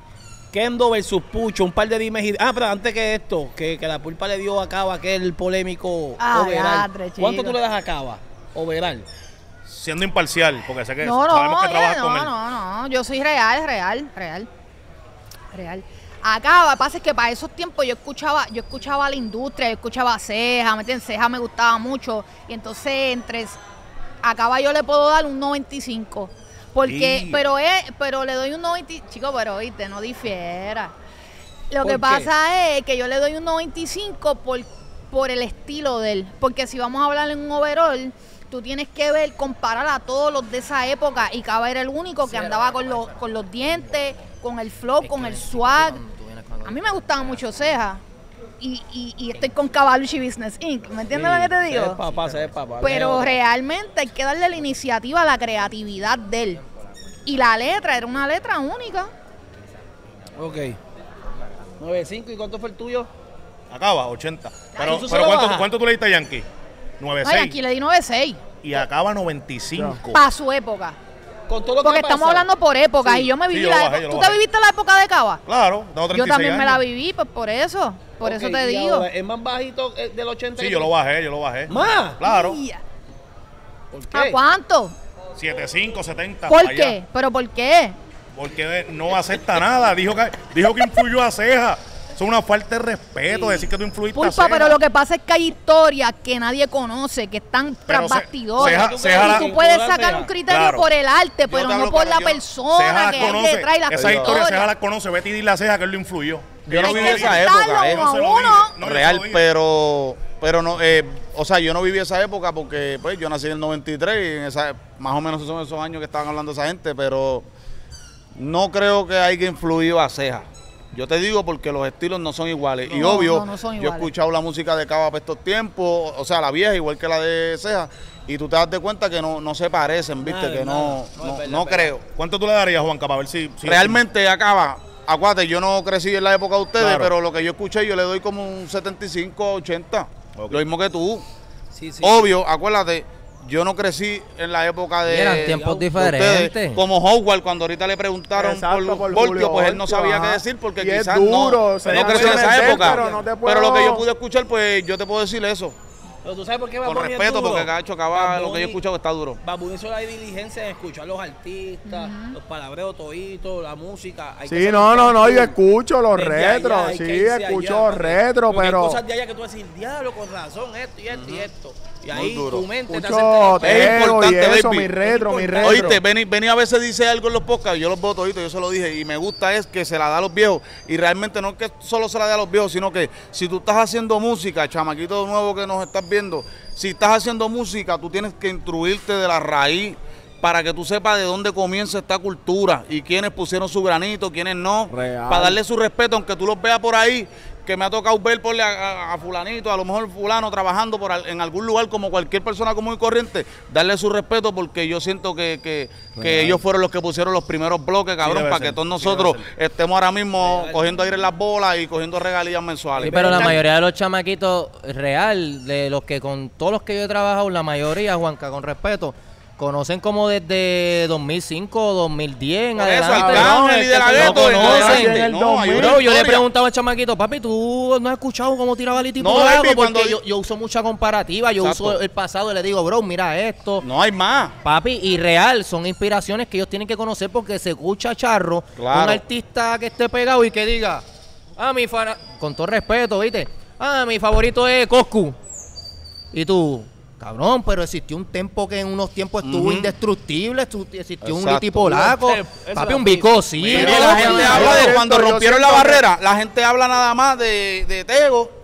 Kendo versus Pucho, un par de dimes y... Ah, pero antes que esto, que, que la pulpa le dio a Cava aquel polémico Ah, overall. diatre, chico. ¿Cuánto tú le das a Cava? Overall. Siendo imparcial, porque sé que No, sabemos no, que oye, trabajas no, con él. no, no, yo soy real, real, real, real. Acá, lo que pasa es que para esos tiempos yo escuchaba, yo escuchaba la industria, yo escuchaba Ceja, ¿me entiendes? Ceja me gustaba mucho, y entonces entre Acá yo le puedo dar un noventa y cinco, porque, Sí. pero es, pero le doy un noventa, chico, pero oíste, no difiera. Lo ¿Por que qué? pasa es que yo le doy un noventa y cinco por, por el estilo de él, porque si vamos a hablar en un overall, tú tienes que ver, comparar a todos los de esa época, y Cava era el único que andaba con los, con los dientes, con el flow, con el swag. A mí me gustaba mucho Ceja, y, y, y estoy con Cavalucci Business Incorporated, ¿me entiendes lo que te Se ve digo? papá, se ve papá. Pero Leo. realmente hay que darle la iniciativa a la creatividad de él. Y la letra era una letra única. Ok. nueve cinco, ¿y cuánto fue el tuyo? Acaba, ochenta. Pero, ¿tú se pero lo ¿cuánto, bajas? ¿cuánto tú le diste a Yankee? nueve No, y seis. aquí le di nueve seis Y acaba noventa y cinco. para su época. Con todo lo que Porque ha estamos pasado. hablando por época. Sí. Y yo me Sí, viví yo la lo bajé, época. yo ¿Tú lo te bajé. viviste la época de Cava? Claro, tengo treinta y seis Yo también me la años. viví, pues por eso. Por eso Ok, te y digo. ahora, ¿es más bajito eh, del ochenta? Sí, que yo tú? lo bajé, yo lo bajé. ¿Más? Claro. Ya. ¿Por qué? ¿A cuánto? setenta y cinco, setenta. ¿Por allá. qué? ¿Pero por qué? Porque no acepta nada. Dijo que, dijo que influyó a Ceja. Eso es una falta de respeto decir que tú influiste a Pulpa, Ceja. pero lo que pasa es que hay historias que nadie conoce, que están Pero tras se- bastidores. Ceja- y Ceja la- tú puedes Ceja. sacar un criterio Claro. por el arte, Yo pero te hablo no por claro, la yo- Ceja persona las que hay conoce. detrás y la Esa historia Ceja historia. la conoce. Vete y dile a Ceja que él lo influyó. Yo no Hay viví que esa aceptarlo época, eh. uno No a se lo uno. dije. No, yo Real, se lo dije. pero pero no, eh, o sea, yo no viví esa época porque pues yo nací en el noventa y tres y en esa, más o menos son esos años que estaban hablando esa gente, pero no creo que haya influido a Ceja. Yo te digo porque los estilos no son iguales. y No, obvio, no, no son yo he iguales. escuchado la música de Cava para estos tiempos, o sea, la vieja igual que la de Ceja, y tú te das de cuenta que no, no se parecen, viste, Nada, que nada. no, No, es no, verdad, no es verdad. creo. ¿Cuánto tú le darías, Juanca, para ver si... si Realmente acaba. Acuérdate, yo no crecí en la época de ustedes, Claro. pero lo que yo escuché yo le doy como un setenta y cinco, ochenta. Ok. Lo mismo que tú. Sí, sí. Obvio, acuérdate, yo no crecí en la época de, Y eran tiempos de diferentes. ustedes. Como Howard, cuando ahorita le preguntaron Exacto, por, por Voltio, Julio pues él no Voltio, sabía ajá. qué decir porque Y es quizás duro, no, se no llama creció en esa Mendes, época. pero no te Pero lo que yo puedo- pude escuchar, pues yo te puedo decir eso. Pero tú sabes por qué Bad Con Bunny es respeto, duro? porque Cacho Cava, Bad lo que yo he Bunny- escuchado está duro. Bad Bunny hizo la diligencia en escuchar los artistas, los palabreos toditos, la música. Hay que Sí, hacer no, un no, no, tour yo escucho los desde allá, retros, hay que sí, irse escucho allá, porque- retro, porque pero- hay cosas de allá que tú vas a decir, diablo, con razón, esto y esto y esto. Y ahí duro. tu mente te Escucho hace Es Teo y importante, eso, baby. mi retro, mi retro. Oíste, Benny, Benny a veces dice algo en los podcasts, yo los veo toditos, yo se lo dije, y me gusta es que se la da a los viejos, y realmente no es que solo se la dé a los viejos, sino que si tú estás haciendo música, chamaquito nuevo que nos estás viendo, si estás haciendo música, tú tienes que instruirte de la raíz, para que tú sepas de dónde comienza esta cultura, y quiénes pusieron su granito, quiénes no, Real. para darle su respeto, aunque tú los veas por ahí, que me ha tocado ver por a, a- a fulanito, a lo mejor fulano trabajando por al- en algún lugar como cualquier persona común y corriente, darle su respeto porque yo siento que, que, que ellos fueron los que pusieron los primeros bloques, cabrón, debe para ser, que todos sí nosotros debe estemos ahora mismo cogiendo aire en las bolas y cogiendo regalías mensuales. Sí, pero la mayoría de los chamaquitos real, de los que con todos los que yo he trabajado, la mayoría, Juanca, con respeto, conocen como desde dos mil cinco o dos mil diez en Por eso, adelante. Arcángel y De La No Ghetto, conocen. adelante. En el No, hay una Bro, yo le historia. preguntaba al chamaquito, papi, ¿tú no has escuchado cómo tiraba el tipo No, de baby, algo? Porque cuando- yo, yo uso mucha comparativa, yo Exacto. uso el pasado y le digo, bro, mira esto. No hay más. Papi, y real, son inspiraciones que ellos tienen que conocer porque se escucha charro Claro. un artista que esté pegado y que diga, ah, mi fana, con todo respeto, ¿viste? Ah, mi favorito es Coscu. Y tú, cabrón, pero existió un tempo que en unos tiempos estuvo Ujú. indestructible, estu- existió un Exacto. liti polaco, Eso papi, es un bico, sí. Pero ¿no? la gente yo habla de siento- cuando yo rompieron la siento que- barrera, la gente habla nada más de, de Tego,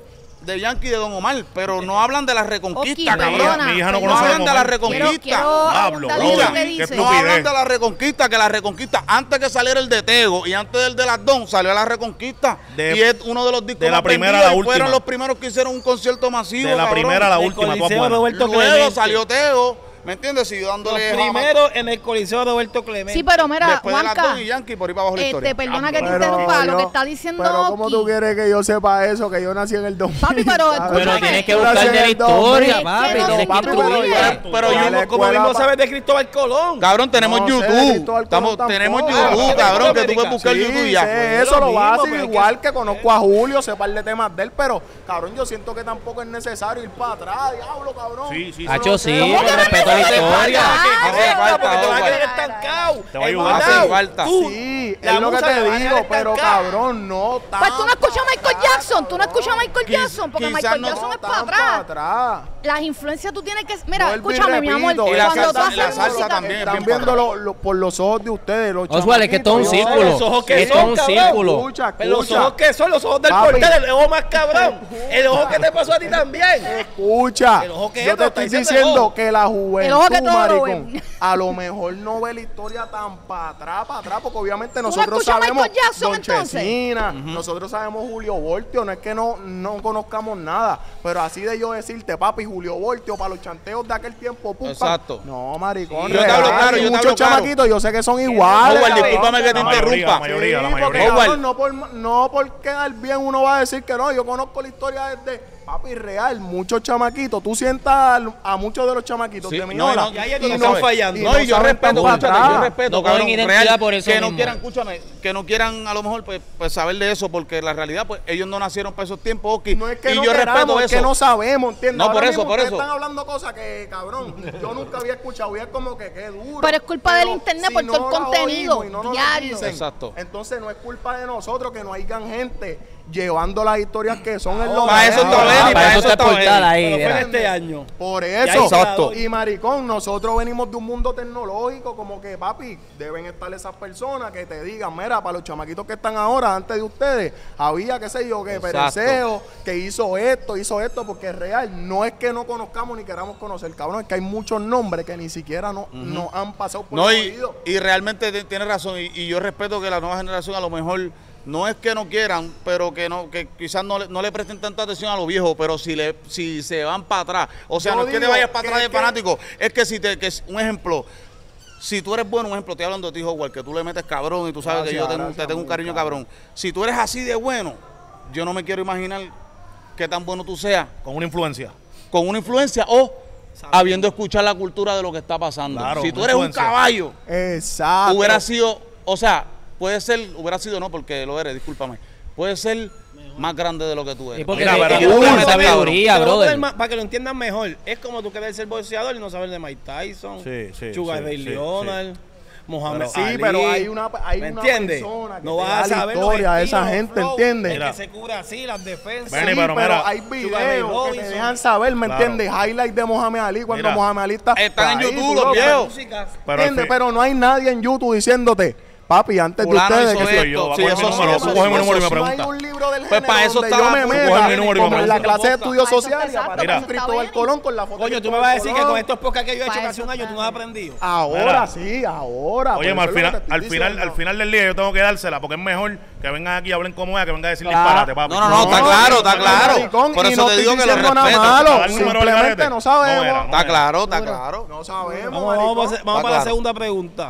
de Yankee y de Don Omar, pero no hablan de la reconquista, Oki, cabrón. perdona, Mi hija no No conoce a hablan Don de la Omar. reconquista. Quiero, quiero Pablo, abundar en lo brother, que qué dice. No estupidez. hablan de la reconquista, que la reconquista, antes que saliera el de Tego y antes del de las Don, salió la reconquista. De- y es uno de los discos de la más primera vendidos a la y última. fueron los primeros que hicieron un concierto masivo. De la cabrón. primera a la El última, Coliseo todas buenas. Roberto Luego Clemente. salió Tego, ¿me entiendes? Siguió Los dándole jama- primeros en el Coliseo Roberto Clemente. Sí, pero mira, después de las Juanca, Don y Yankee, por ahí para abajo la historia. este, perdona que te Pero interrumpa, lo yo- que está diciendo Pero ¿cómo Oki. tú quieres que yo sepa eso? Que yo nací en el dos mil. Papi, pero ¿sabes? Pero escúchame. tienes que Yo nací buscar en de la el dos mil. historia, Es que papi. no Tienes que papi, pero instruir. ya- Pero ya yo- la Como escuela mismo pa- sabes de Cristóbal Colón. Cabrón, tenemos No sé, YouTube. Cristóbal Estamos, Colón tenemos tampoco. YouTube, Ah, cabrón, que tú América. puedes buscar Sí, YouTube y ya. sé Es eso lo lo mismo, básico, pero es que- igual que conozco a Julio, sé par de temas de él, pero cabrón, yo siento que tampoco es necesario ir para atrás, diablo, cabrón. Sí, sí, sí. Hacho, sí, ¿Cómo que con no respeto a la hace historia. falta? Hace falta, porque te vas a Oscar. quedar estancado. Te va a El ayudar. mandado, Hace falta. tú, Sí, la es lo que musa te va a digo, dejar pero estancada. cabrón, no tan Pues tú no escuchas a pa' Michael atrás, Jackson, tú no escuchas a Michael Quizás- Jackson, porque quizás Michael no Jackson es tan para pa' atrás. atrás. Las influencias tú tienes que... Mira, Vuelvo y escúchame, mi amor, repito, Y la cuando tú salsa- y la haces salsa música... también. Están bien pa' viendo lo- lo- por los ojos de ustedes, los Oswald, es que esto es un chamaquitos, círculo. Los ojos que Esto son, es un cabrón. círculo. Escucha, Pero los escucha. ojos que son los ojos del Papi. portal, el ojo más cabrón. El ojo que te pasó a ti también. Escucha, El ojo que yo es, te no, estoy está diciendo diciendo ojo. que la juventud, El ojo que todo lo maricón, ve. a lo mejor no ve la historia tan para atrás, para atrás, porque obviamente no nosotros escuchas a sabemos Michael Jackson, Don entonces? Chesina, nosotros sabemos Julio Voltio, no es que no, no conozcamos nada, pero así de yo decirte, papi, Julio Voltio, para los chanteos de aquel tiempo, pum, pam. Exacto. No, maricón, Yo te hablo real, claro, yo te muchos hablo claro. chamaquitos, yo sé que son iguales. Howard, cabrón, discúlpame que te La mayoría, interrumpa. la mayoría, la Sí, porque, mayoría. Howard. cabrón, no por, no por quedar bien uno va a decir que no, yo conozco la historia desde papi real, muchos chamaquitos, tú sientas al- a muchos de los chamaquitos Sí, de no, Minola no, y ahí es y donde no están fallando. y No, y yo saben respeto, tan pa' escúchate, atrás. yo respeto, No cogen cabrón, identidad real, por eso que no mismo. quieran, escúchame, que no quieran a lo mejor pues, pues saber de eso, porque la realidad, pues ellos no nacieron para esos tiempos, Oki, No es que y no yo queramos, respeto es eso. que no sabemos, ¿entiendes? No, por Ahora eso, mismo por ustedes eso. están hablando cosas que, cabrón, yo nunca había escuchado y es como que qué duro. Pero es culpa del internet por todo el la contenido oímos y no nos diario. dicen, Exacto. entonces no es culpa de nosotros que no hayan gente llevando las historias que son en los Para eso está medios. Benny, Ah, para eso está el portal Pero ahí. fue en mira. este año. Por ahí eso. se la Exacto. doy. Y maricón, nosotros venimos de un mundo tecnológico, como que papi, deben estar esas personas que te digan, mira, para los chamaquitos que están ahora, antes de ustedes, había, qué sé yo, que Exacto. Pereceo, que hizo esto, hizo esto, porque es real. No es que no conozcamos ni queramos conocer, cabrón, es que hay muchos nombres que ni siquiera no, nos han pasado por No, el y, oído. y realmente te- tienes razón, y, y yo respeto que la nueva generación a lo mejor no es que no quieran, pero que no que quizás no le, no le presten tanta atención a los viejos, pero si le si se van para atrás, o sea, Yo no es que te digo vayas para que- atrás de que- fanático, es que si te, que es un ejemplo, si tú eres bueno, un ejemplo, estoy hablando de ti, Howard, que tú le metes cabrón y tú sabes que Gracias, yo tengo, gracias, te tengo un muy cariño cabrón. cabrón. Si tú eres así de bueno, yo no me quiero imaginar qué tan bueno tú seas Con una influencia. con una influencia o habiendo escuchado la cultura de lo que está pasando. Claro, si tú una eres un influencia. caballo, Exacto. hubiera sido, o sea, puede ser, hubiera sido no, porque lo eres, discúlpame, puede ser más grande de lo que tú eres. Y porque Mira, te- pero- es que tú Uy, tienes cabrón. sabiduría, Te lo voy a brother. poner más- para que lo entiendan mejor, es como tú querer ser boxeador y no saber de Mike Tyson, Sí, sí, Sugar sí, Ray sí, Leonard, Mohamed Sí, Ali. pero hay una, hay ¿Me una entiendes? persona que No te vas da a la saber los historia de esa estilos, gente, flow, ¿entiendes? el Mira. que se cura así, las defensas. Benny, Sí, pero pero, mira. hay Sugar Ray videos que te Robinson. dejan saber, ¿me Claro. entiendes? Highlights de Mohamed Ali cuando Mira. Mohamed Ali está Están en ahí, YouTube tú los lo ves, videos. Música. Pero al ¿entiendes? fin- Pero no hay nadie en YouTube diciéndote, papi, antes de Fulano ustedes... hizo que soy esto. yo, va a Sí, coger eso mi sí, número, eso va a sí, coger mi eso número y me sí. no hay pregunta. un libro del Pues género para eso donde está yo la- me coge meta, mi número y me como en la pregunta. clase de estudios Para eso sociales, está aparece Mira. un Cristóbal Colón con la foto Coño, de tú me vas a decir que Colón. con estos podcasts que yo he hecho Para casi eso un año tú no has está. aprendido. Ahora Mira. sí, ahora. Oye, por ma, al eso es lo final, que te al estoy final, diciendo. al final del día yo tengo que dársela porque es mejor que vengan aquí y hablen como ella, que vengan a decir Claro. disparate, papi. No, no, no, está claro, está claro. maricón, Por y eso no te estoy digo que lo diciendo nada respeto. malo, Para dar el número al simplemente garete. no No sabemos. era, no Está claro, está claro. No sabemos, Vamos, vamos, a maricón. hacer- vamos Está para la claro. segunda pregunta.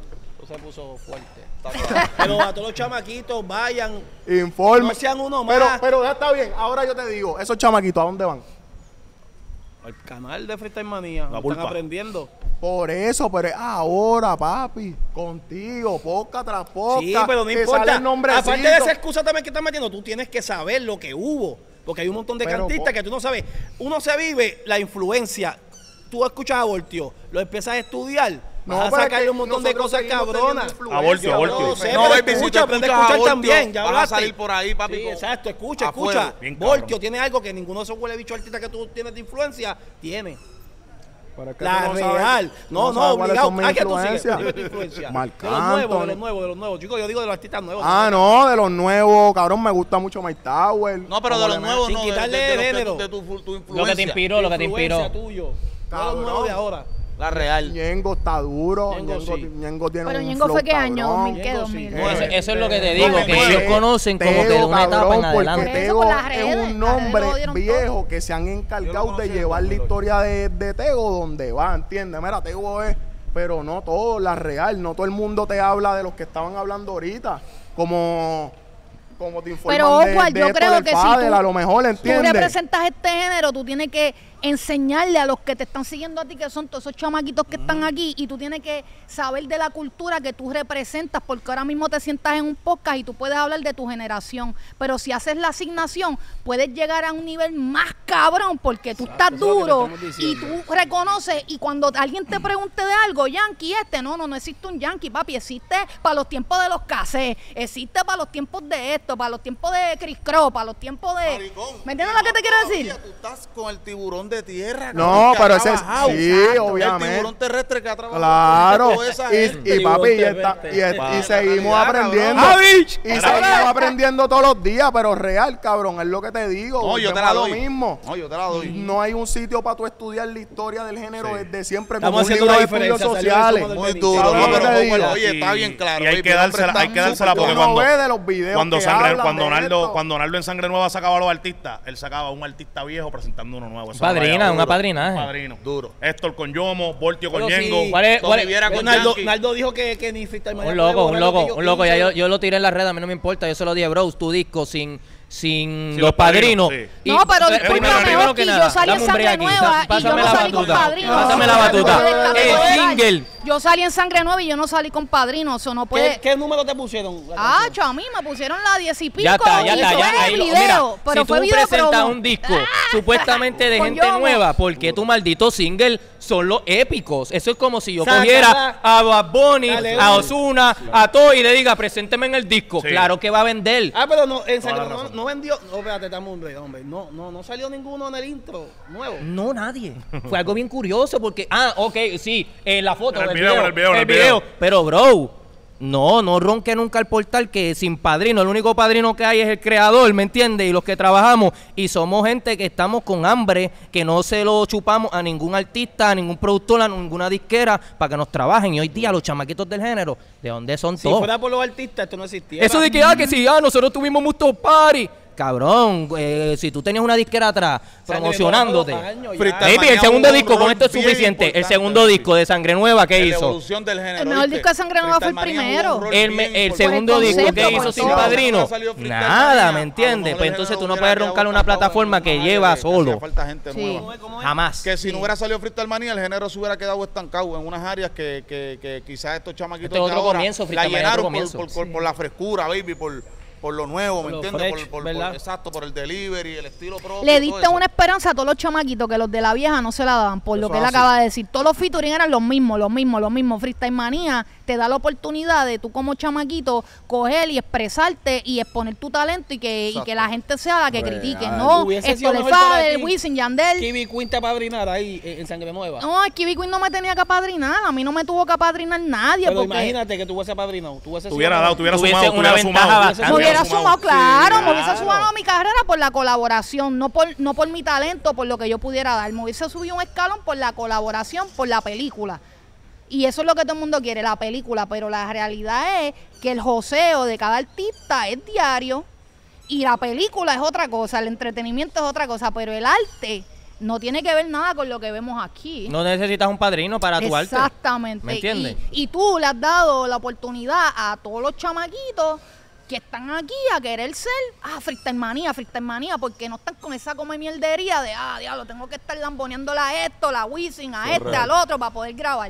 Se puso fuerte. Pero a todos los chamaquitos vayan. Informe. No sean uno Pero, más. pero ya está bien. Ahora yo te digo, esos chamaquitos, ¿a dónde van? Al canal de Freestyle Manía. La Están pulpa. aprendiendo. Por eso, pero es ahora, papi. Contigo, poca tras poca. Sí, pero no que importa. sale el nombrecito. Aparte de esa excusa también que estás metiendo, tú tienes que saber lo que hubo. Porque hay un montón de Pero, cantistas po- que tú no sabes. Uno se vive la influencia. Tú escuchas a Voltio, lo empiezas a estudiar. No, Vas a pero es sacarle que un montón de nosotros cosas seguimos cabronas. teniendo influencia. Abortio, Yo abortio. lo sé, No, pero baby, si escucha, tú aprende a escuchas a escuchar Voltio, también. Ya vas a hablaste. salir por ahí, papi, Sí, con- exacto, escucha, a fuego. escucha. Bien cabrón. Voltio tiene algo que ninguno de esos huele bicho artistas que tú tienes de influencia tiene. Pero es que La tú no sabes- real. tú No, no, sabes cuáles obligado. son mis Ah, que tú sigues. influencias. Dime tu influencia. Marc De los nuevos, de Anthony. los nuevos, de los nuevos. Chicos, yo digo de los artistas nuevos. Ah, no, de los nuevos, cabrón, me gusta mucho Mike Tower. No, pero de Como los le nuevos sin no, de, quitarle de- de los que- género. de tu, tu influencia. Lo que te inspiró, lo que te inspiró. Influencia tuyo. No Cabrón. los nuevos de ahora. La real. Ñengo está duro. Ñengo Ñengo, sí. Ñengo tiene Pero un Ñengo flow fue qué año, cabrón. dos mil qué, Ñengo dos sí. mil. No, eso, eso es lo que te Eh, digo, porque que ellos conocen como que de una etapa cabrón, en porque adelante. Por eso, Tego por las es redes, un las redes nombre lo dieron viejo todo. que se han Yo encargado lo de conocí en llevar la dos mil ocho. historia de, de Tego donde va, ¿entiendes? Mira, Tego es, pero no todo, la real, no todo el mundo te habla de los que estaban hablando ahorita, como, como te informan Pero, de, Oswald, de yo esto creo del que si pádel, tú- a lo mejor, Tú ¿entiendes? representas este género, tú tienes que enseñarle a los que te están siguiendo a ti, que son todos esos chamaquitos que están aquí, y tú tienes que saber de la cultura que tú representas, porque ahora mismo te sientas en un podcast y tú puedes hablar de tu generación, pero si haces la asignación, puedes llegar a un nivel más cabrón, porque tú estás eso es lo que te duro estamos y diciendo. tú reconoces, y cuando alguien te pregunte de algo, Yankee este, no, no, no existe un Yankee, papi, existe para los tiempos de los cassettes, existe para los tiempos de esto, para los tiempos de Chris Cross, para los tiempos de... Maricón, ¿Me entiendes lo que te quiero decir? todavía Tú estás con el tiburón de tierra. No, cabrón, que pero ha ese es- trabajado. sí, Exacto. obviamente. El tiburón terrestre que ha trabajado. Claro, con toda esa gente. y, y papi, y, está- y, y seguimos aprendiendo. Y seguimos aprendiendo todos los días, pero real, cabrón, es lo que te digo. No, yo te volvemos la a doy. lo mismo. No, yo te la doy. No hay un sitio para tú estudiar la historia del género Sí. desde siempre, Estamos como un haciendo libro la de estudios diferencia, salió sociales. eso del Muy Benito. duro, ¿Sabes no, lo que pero te digo? oye, está bien claro. Y hay baby, que el hombre dársela, está hay que súper dársela porque Uno cuando, ve de los videos cuando que Sangre, hablan cuando de Donaldo, esto. cuando Donaldo en Sangre Nueva sacaba a los artistas, él sacaba a un artista viejo presentando uno nuevo. Eso Padrina, vaya un duro. apadrinaje. Padrino. Duro. Héctor con Yomo, Voltio con Pero sí. Ñengo. ¿Cuál es? Tommy cuál es? Viera con Naldo, Yankee. Naldo dijo que, que ni Freestyle Mania Un puede loco, un borrar lo loco, que yo un loco. Ya hice. yo, yo lo tiré en las redes, a mí no me importa. Yo se lo dije, bro, tu disco sin, sin Sin los los padrinos. padrinos, Y- No, pero pri- discúlpame, primero Oski, que yo nada, salí en dame un break Sangre aquí. Nueva y yo Pásame no la salí con batuta. Padrino. Pásame la No batuta. puedes El categorizar. single. Yo salí en Sangre Nueva y yo no salí con Padrino, eso no puede... ¿Qué, ¿Qué número te pusieron? la Ah, canción? cho, a mí me pusieron la diez y pico Ya está, ya y está, fue ya ahí lo- video, mira, pero si fue tú video presentas promo. un disco supuestamente de Con gente Yomo. nueva, porque tu maldito single son los épicos. Eso es como si yo Sácala. cogiera a Bad Bunny, Dale, a dale. Ozuna, a todo y le diga, presénteme en el disco. Sí. Claro que va a vender. Ah, pero no, en Toda la Sangre no, razón. no vendió. No, espérate, estamos hombre, hombre. No, no, no salió ninguno en el intro nuevo. No, nadie. Fue algo bien curioso porque, ah, ok, sí, en la foto, En el el video, video, en el video, en el el video. video. Pero, bro, no, no ronque nunca el portal que sin padrino, el único padrino que hay es el creador, ¿me entiendes? Y los que trabajamos, y somos gente que estamos con hambre, que no se lo chupamos a ningún artista, a ningún productor, a ninguna disquera, para que nos trabajen. Y hoy día los chamaquitos del género, ¿de dónde son Si todos? fuera por los artistas, esto no existiera. Eso de que, ah, que si, ah, nosotros tuvimos muchos party. Cabrón, eh, si tú tenías una disquera atrás Sangre promocionándote. Nueva, dos años ya. Freestyle Baby, el Manía segundo jugó un disco, con rol esto es bien suficiente. El importante, segundo baby. disco de Sangre Nueva, ¿qué En la hizo? evolución del género. El mejor ¿viste? disco de Sangre Nueva fue el Freestyle Manía primero. jugó un rol El, bien me- el importante. segundo Por el disco concepto, que por hizo sin todo. padrino. No salió Freestyle Nada, Manía, ¿me a entiendes? lo mejor Pues el entonces tú género no hubiera puedes quedado roncar una estancado plataforma en que una lleva área que hacía solo. falta gente Sí. nueva. Jamás. Que si no hubiera salido Freestyle Manía, el género se hubiera quedado estancado en unas áreas que, que, que quizás estos chamaquitos Este es de otro ahora comienzo, la Freestyle Manía, llenaron otro por, comienzo. por, por, por la frescura, baby, por, por lo nuevo, Por ¿me lo entiendes? fresh, Por, por, ¿verdad? por- exacto, por el delivery, el estilo propio. Le todo diste eso. una esperanza a todos los chamaquitos que los de la vieja no se la daban, por lo Eso que él es así. acaba de decir. Todos los featuring eran los mismos, los mismos, los mismos. Freestyle Manía te da la oportunidad de tú como chamaquito coger y expresarte y exponer tu talento y que, y Exacto. que la gente sea la que Real. critique. No, Hubiese sido esto le mejor para Fader, ti. Wisin, Yandel. Kiwi Queen te apadrinar ahí en, en Sangre Nueva. No, el Kiwi Queen no me tenía que apadrinar. A mí no me tuvo que apadrinar nadie. Pero porque imagínate que tú hubiese apadrinado. Tú hubiese Tuviera sido- dado, tuviera Tuviese sumado, una tuviera ventaja sumado. bastante. me hubiera Tuviera sumado, claro, me hubiese claro. sumado a mi carrera por la colaboración, no por, no por mi talento, por lo que yo pudiera dar. Me hubiese subido un escalón por la colaboración, por la película. Y eso es lo que todo el mundo quiere, la película. Pero la realidad es que el joseo de cada artista es diario y la película es otra cosa, el entretenimiento es otra cosa, pero el arte no tiene que ver nada con lo que vemos aquí. No necesitas un padrino para tu arte. Exactamente. ¿Me entiendes? Y, y tú le has dado la oportunidad a todos los chamaquitos que están aquí a querer ser, ah, freestyle manía, freestyle manía, porque no están con esa come mierdería de, ah, diablo, tengo que estar lamboneándole a esto, la Wisin, a este, al otro, para poder grabar.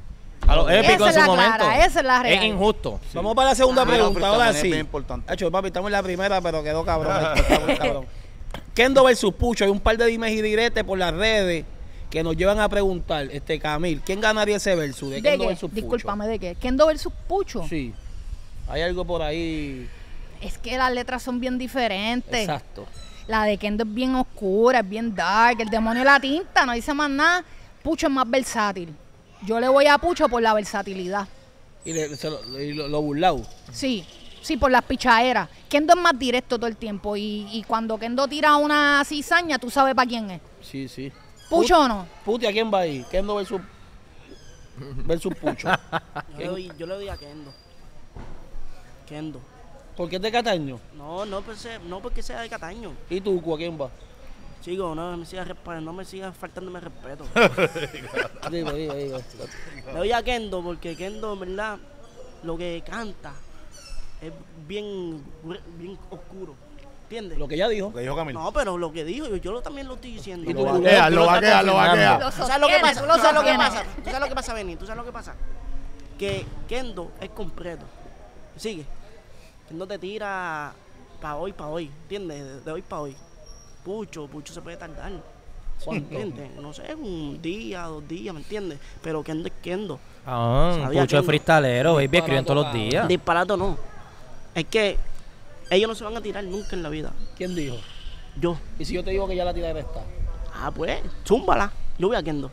A los Esa épicos en es su la momento. clara, esa es la real. Es injusto. Vamos para la segunda Ah, no, pregunta. Freestyle Ahora Manía es sí. bien importante. Hacho, papi, estamos en la primera, pero quedó cabrón. esto, está muy cabrón. Kendo versus Pucho. Hay un par de dimes y diretes por las redes que nos llevan a preguntar, este Camil, ¿quién ganaría ese versus de ¿De Kendo qué? versus Pucho? Discúlpame, ¿de qué? Kendo versus Pucho. Sí. Hay algo por ahí. Es que las letras son bien diferentes. Exacto. La de Kendo es bien oscura, es bien dark. El demonio de la tinta, no dice más nada. Pucho es más versátil. Yo le voy a Pucho por la versatilidad. Y, le, se lo, y lo, lo burlao. Sí, sí, por las pichaderas. Kendo es más directo todo el tiempo. Y, y cuando Kendo tira una cizaña, tú sabes para quién es. Sí, sí. ¿Pucho o no? Puti, ¿a quién va ahí? Kendo versus, versus Pucho. Yo le, doy, yo le doy a Kendo. Kendo. ¿Por qué es de Cataño? No, no, pues, no porque sea de Cataño. ¿Y tú, ¿a quién va? Chico, no me sigas no me sigas faltándome respeto. Digo, digo, digo. Le doy a Kendo porque Kendo, en verdad, lo que canta es bien, bien oscuro. ¿Entiendes? Lo que ella dijo. Lo que dijo Camilo. No, pero lo que dijo, yo, yo lo, también lo estoy diciendo. Y tú Lo lo vaquea, lo estás vaquea, lo confirmando. vaquea. Lo ¿Tú sabes lo que sostienes, pasa? tú ¿Tú lo sabes lo que sostienes. pasa? ¿Tú sabes lo que pasa, Benny? ¿Tú sabes lo que pasa? Que Kendo es completo. Sigue. Kendo te tira para hoy, para hoy. ¿Entiendes? De, de hoy para hoy. Pucho, Pucho se puede tardar. ¿Entiendes? No sé, un día, dos días, ¿me entiendes? Pero Kendo es Kendo. Ah, Sabía Pucho es Kendo. freestalero, baby, Disparato, escriben todos los cabrón. días. Disparato no. Es que ellos no se van a tirar nunca en la vida. ¿Quién dijo? Yo. Y si yo te digo que ya la tiradera está. Ah, pues, zúmbala. Yo voy a Kendo.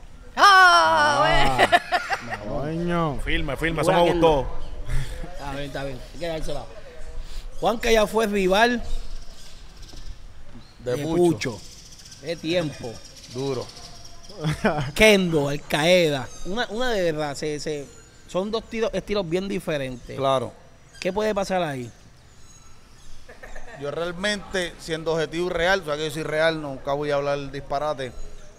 ¡Ah! Coño. Firme, firme, Voy eso a me Kendo. gustó. Está bien, está bien. Hay que dársela. Juanca ya fue rival De de Pucho. Pucho. De tiempo. Duro. Kendo, Al Qaeda. Una, una de verdad, se, se, son dos tiros, estilos bien diferentes. Claro. ¿Qué puede pasar ahí? Yo realmente, siendo objetivo y real, o sea que yo soy real, nunca voy a hablar disparate.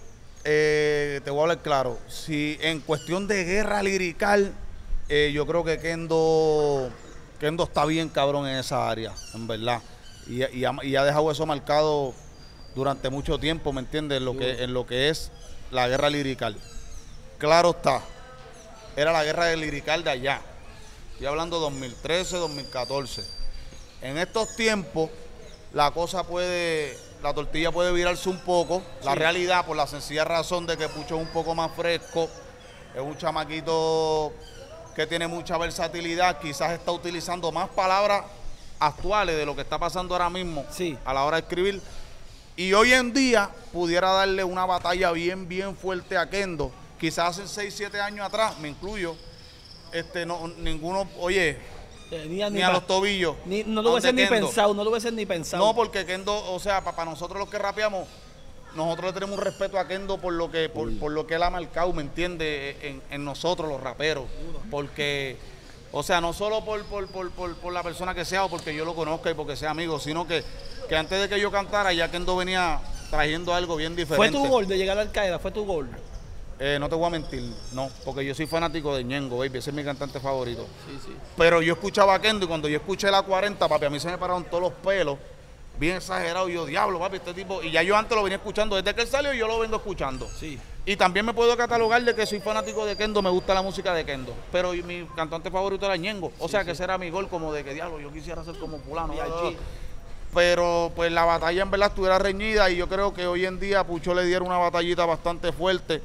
Eh, te voy a hablar claro. Si en cuestión de guerra lirical, eh, yo creo que Kendo, Kendo está bien cabrón en esa área, en verdad. Y, y ha, y ha dejado eso marcado durante mucho tiempo, ¿me entiendes? En lo que, en lo que es la guerra lirical. Claro está, era la guerra lirical de allá. Estoy hablando dos mil trece, dos mil catorce. En estos tiempos, la cosa puede, la tortilla puede virarse un poco. La realidad, por la sencilla razón de que Pucho es un poco más fresco, es un chamaquito que tiene mucha versatilidad, quizás está utilizando más palabras actuales de lo que está pasando ahora mismo Sí. a la hora de escribir. Y hoy en día pudiera darle una batalla bien, bien fuerte a Kendo. Quizás hace seis, siete años atrás, me incluyo, este, no, ninguno, oye, Eh, ni, ni, a pa- los tobillos. ni- no lo a hubiesen donde ni Kendo. pensado, no lo hubiesen ni pensado. No, porque Kendo, o sea, para nosotros los que rapeamos, nosotros le tenemos un respeto a Kendo por lo que, por, por lo que él ha marcado, ¿me entiendes? En, en nosotros los raperos. Porque, o sea, no solo por, por, por, por, por la persona que sea o porque yo lo conozca y porque sea amigo, sino que, que antes de que yo cantara ya Kendo venía trayendo algo bien diferente. ¿Fue tu gol de llegar a Al Qaeda? ¿Fue tu gol? Eh, no te voy a mentir, no, porque yo soy fanático de Ñengo, baby, ese es mi cantante favorito. Sí, sí. Pero yo escuchaba a Kendo y cuando yo escuché la cuarenta, papi, a mí se me pararon todos los pelos, bien exagerado. Y yo, diablo, papi, este tipo. Y ya yo antes lo venía escuchando, desde que él salió, yo lo vengo escuchando. Sí. Y también me puedo catalogar de que soy fanático de Kendo, me gusta la música de Kendo. Pero mi cantante favorito era Ñengo. O sea que ese era mi gol, como de que, diablo, yo quisiera ser como fulano. bla, bla, bla. Pero pues la batalla en verdad estuviera reñida y yo creo que hoy en día a Pucho le dieron una batallita bastante fuerte.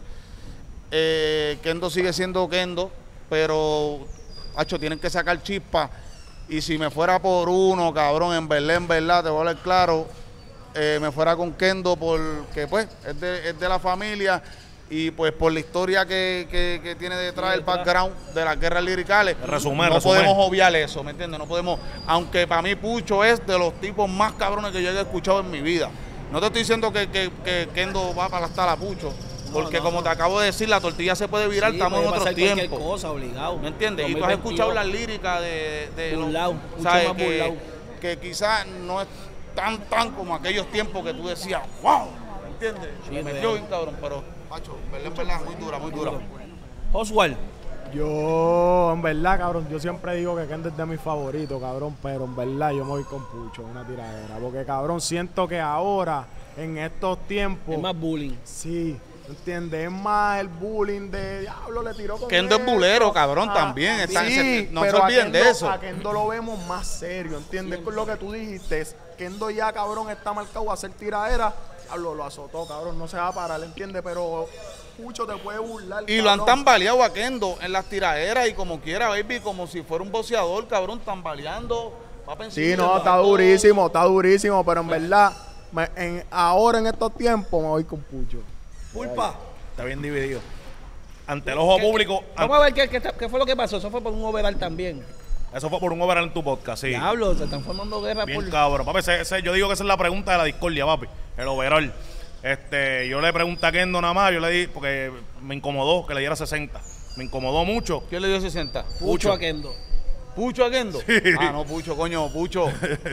Eh, Kendo sigue siendo Kendo, pero, hacho, tienen que sacar chispa. Y si me fuera por uno, cabrón, en verdad, en verdad, te voy a hablar claro, eh, me fuera con Kendo porque, pues, es de, es de la familia y, pues, por la historia que, que, que tiene detrás, el background de las guerras liricales. Resumen, no resumen. podemos obviar eso, ¿me entiendes? No podemos, aunque para mí Pucho es de los tipos más cabrones que yo haya escuchado en mi vida. No te estoy diciendo que, que, que Kendo va para gastar a Pucho. Porque no, como no. te acabo de decir, la tortilla se puede virar, Sí, estamos puede en otros pasar cualquier tiempos. cosa, obligado. ¿Me entiendes? Y tú has escuchado las líricas de, de los- Burlao, mucho ¿sabes? más que, burlao. que quizás no es tan, tan como aquellos tiempos que tú decías, wow, ¿me entiendes? Sí, Me es metió real. bien cabrón, pero, macho, en verdad, en verdad, muy dura, muy dura. Oswald, Yo, en verdad, cabrón, yo siempre digo que Kendo es de mis favoritos, cabrón, pero en verdad yo me voy con Pucho, una tiradera. Porque, cabrón, siento que ahora, en estos tiempos, es más bullying. sí, ¿entiendes? Es más el bullying de diablo, le tiró con Kendo es esto. bulero, cabrón, Ah, también, está- sí, se- no pero se a olviden de Kendo- eso. A Kendo lo vemos más serio, ¿entiendes? Con lo que tú dijiste, es- Kendo ya, cabrón, está marcado a hacer tiradera. Diablo, lo azotó, cabrón, no se va a parar, ¿entiendes? Pero Pucho te puede burlar, Y lo han cabrón. tambaleado a Kendo en las tiraderas y como quiera, baby, como si fuera un boxeador, cabrón, tambaleando. va pa' encima Sí, de no, los está actos. durísimo, está durísimo, pero en verdad, me- en, ahora en estos tiempos me voy con Pucho. Pulpa, Está bien dividido. Ante el ojo ¿Qué- público. Vamos a ver qué, qué, qué fue lo que pasó. Eso fue por un overall también. Eso fue por un overall en tu podcast, sí. Diablo, se están formando guerras Bien por... cabrón. Papi, ese- ese- yo digo que esa es la pregunta de la discordia, papi. El overall. Este, yo le pregunté a Kendo nada más, yo le di, porque me incomodó que le diera sesenta. Me incomodó mucho. ¿Quién le dio sesenta? Pucho a Kendo. ¿Pucho a Kendo? Ah, no, Pucho, coño, Pucho.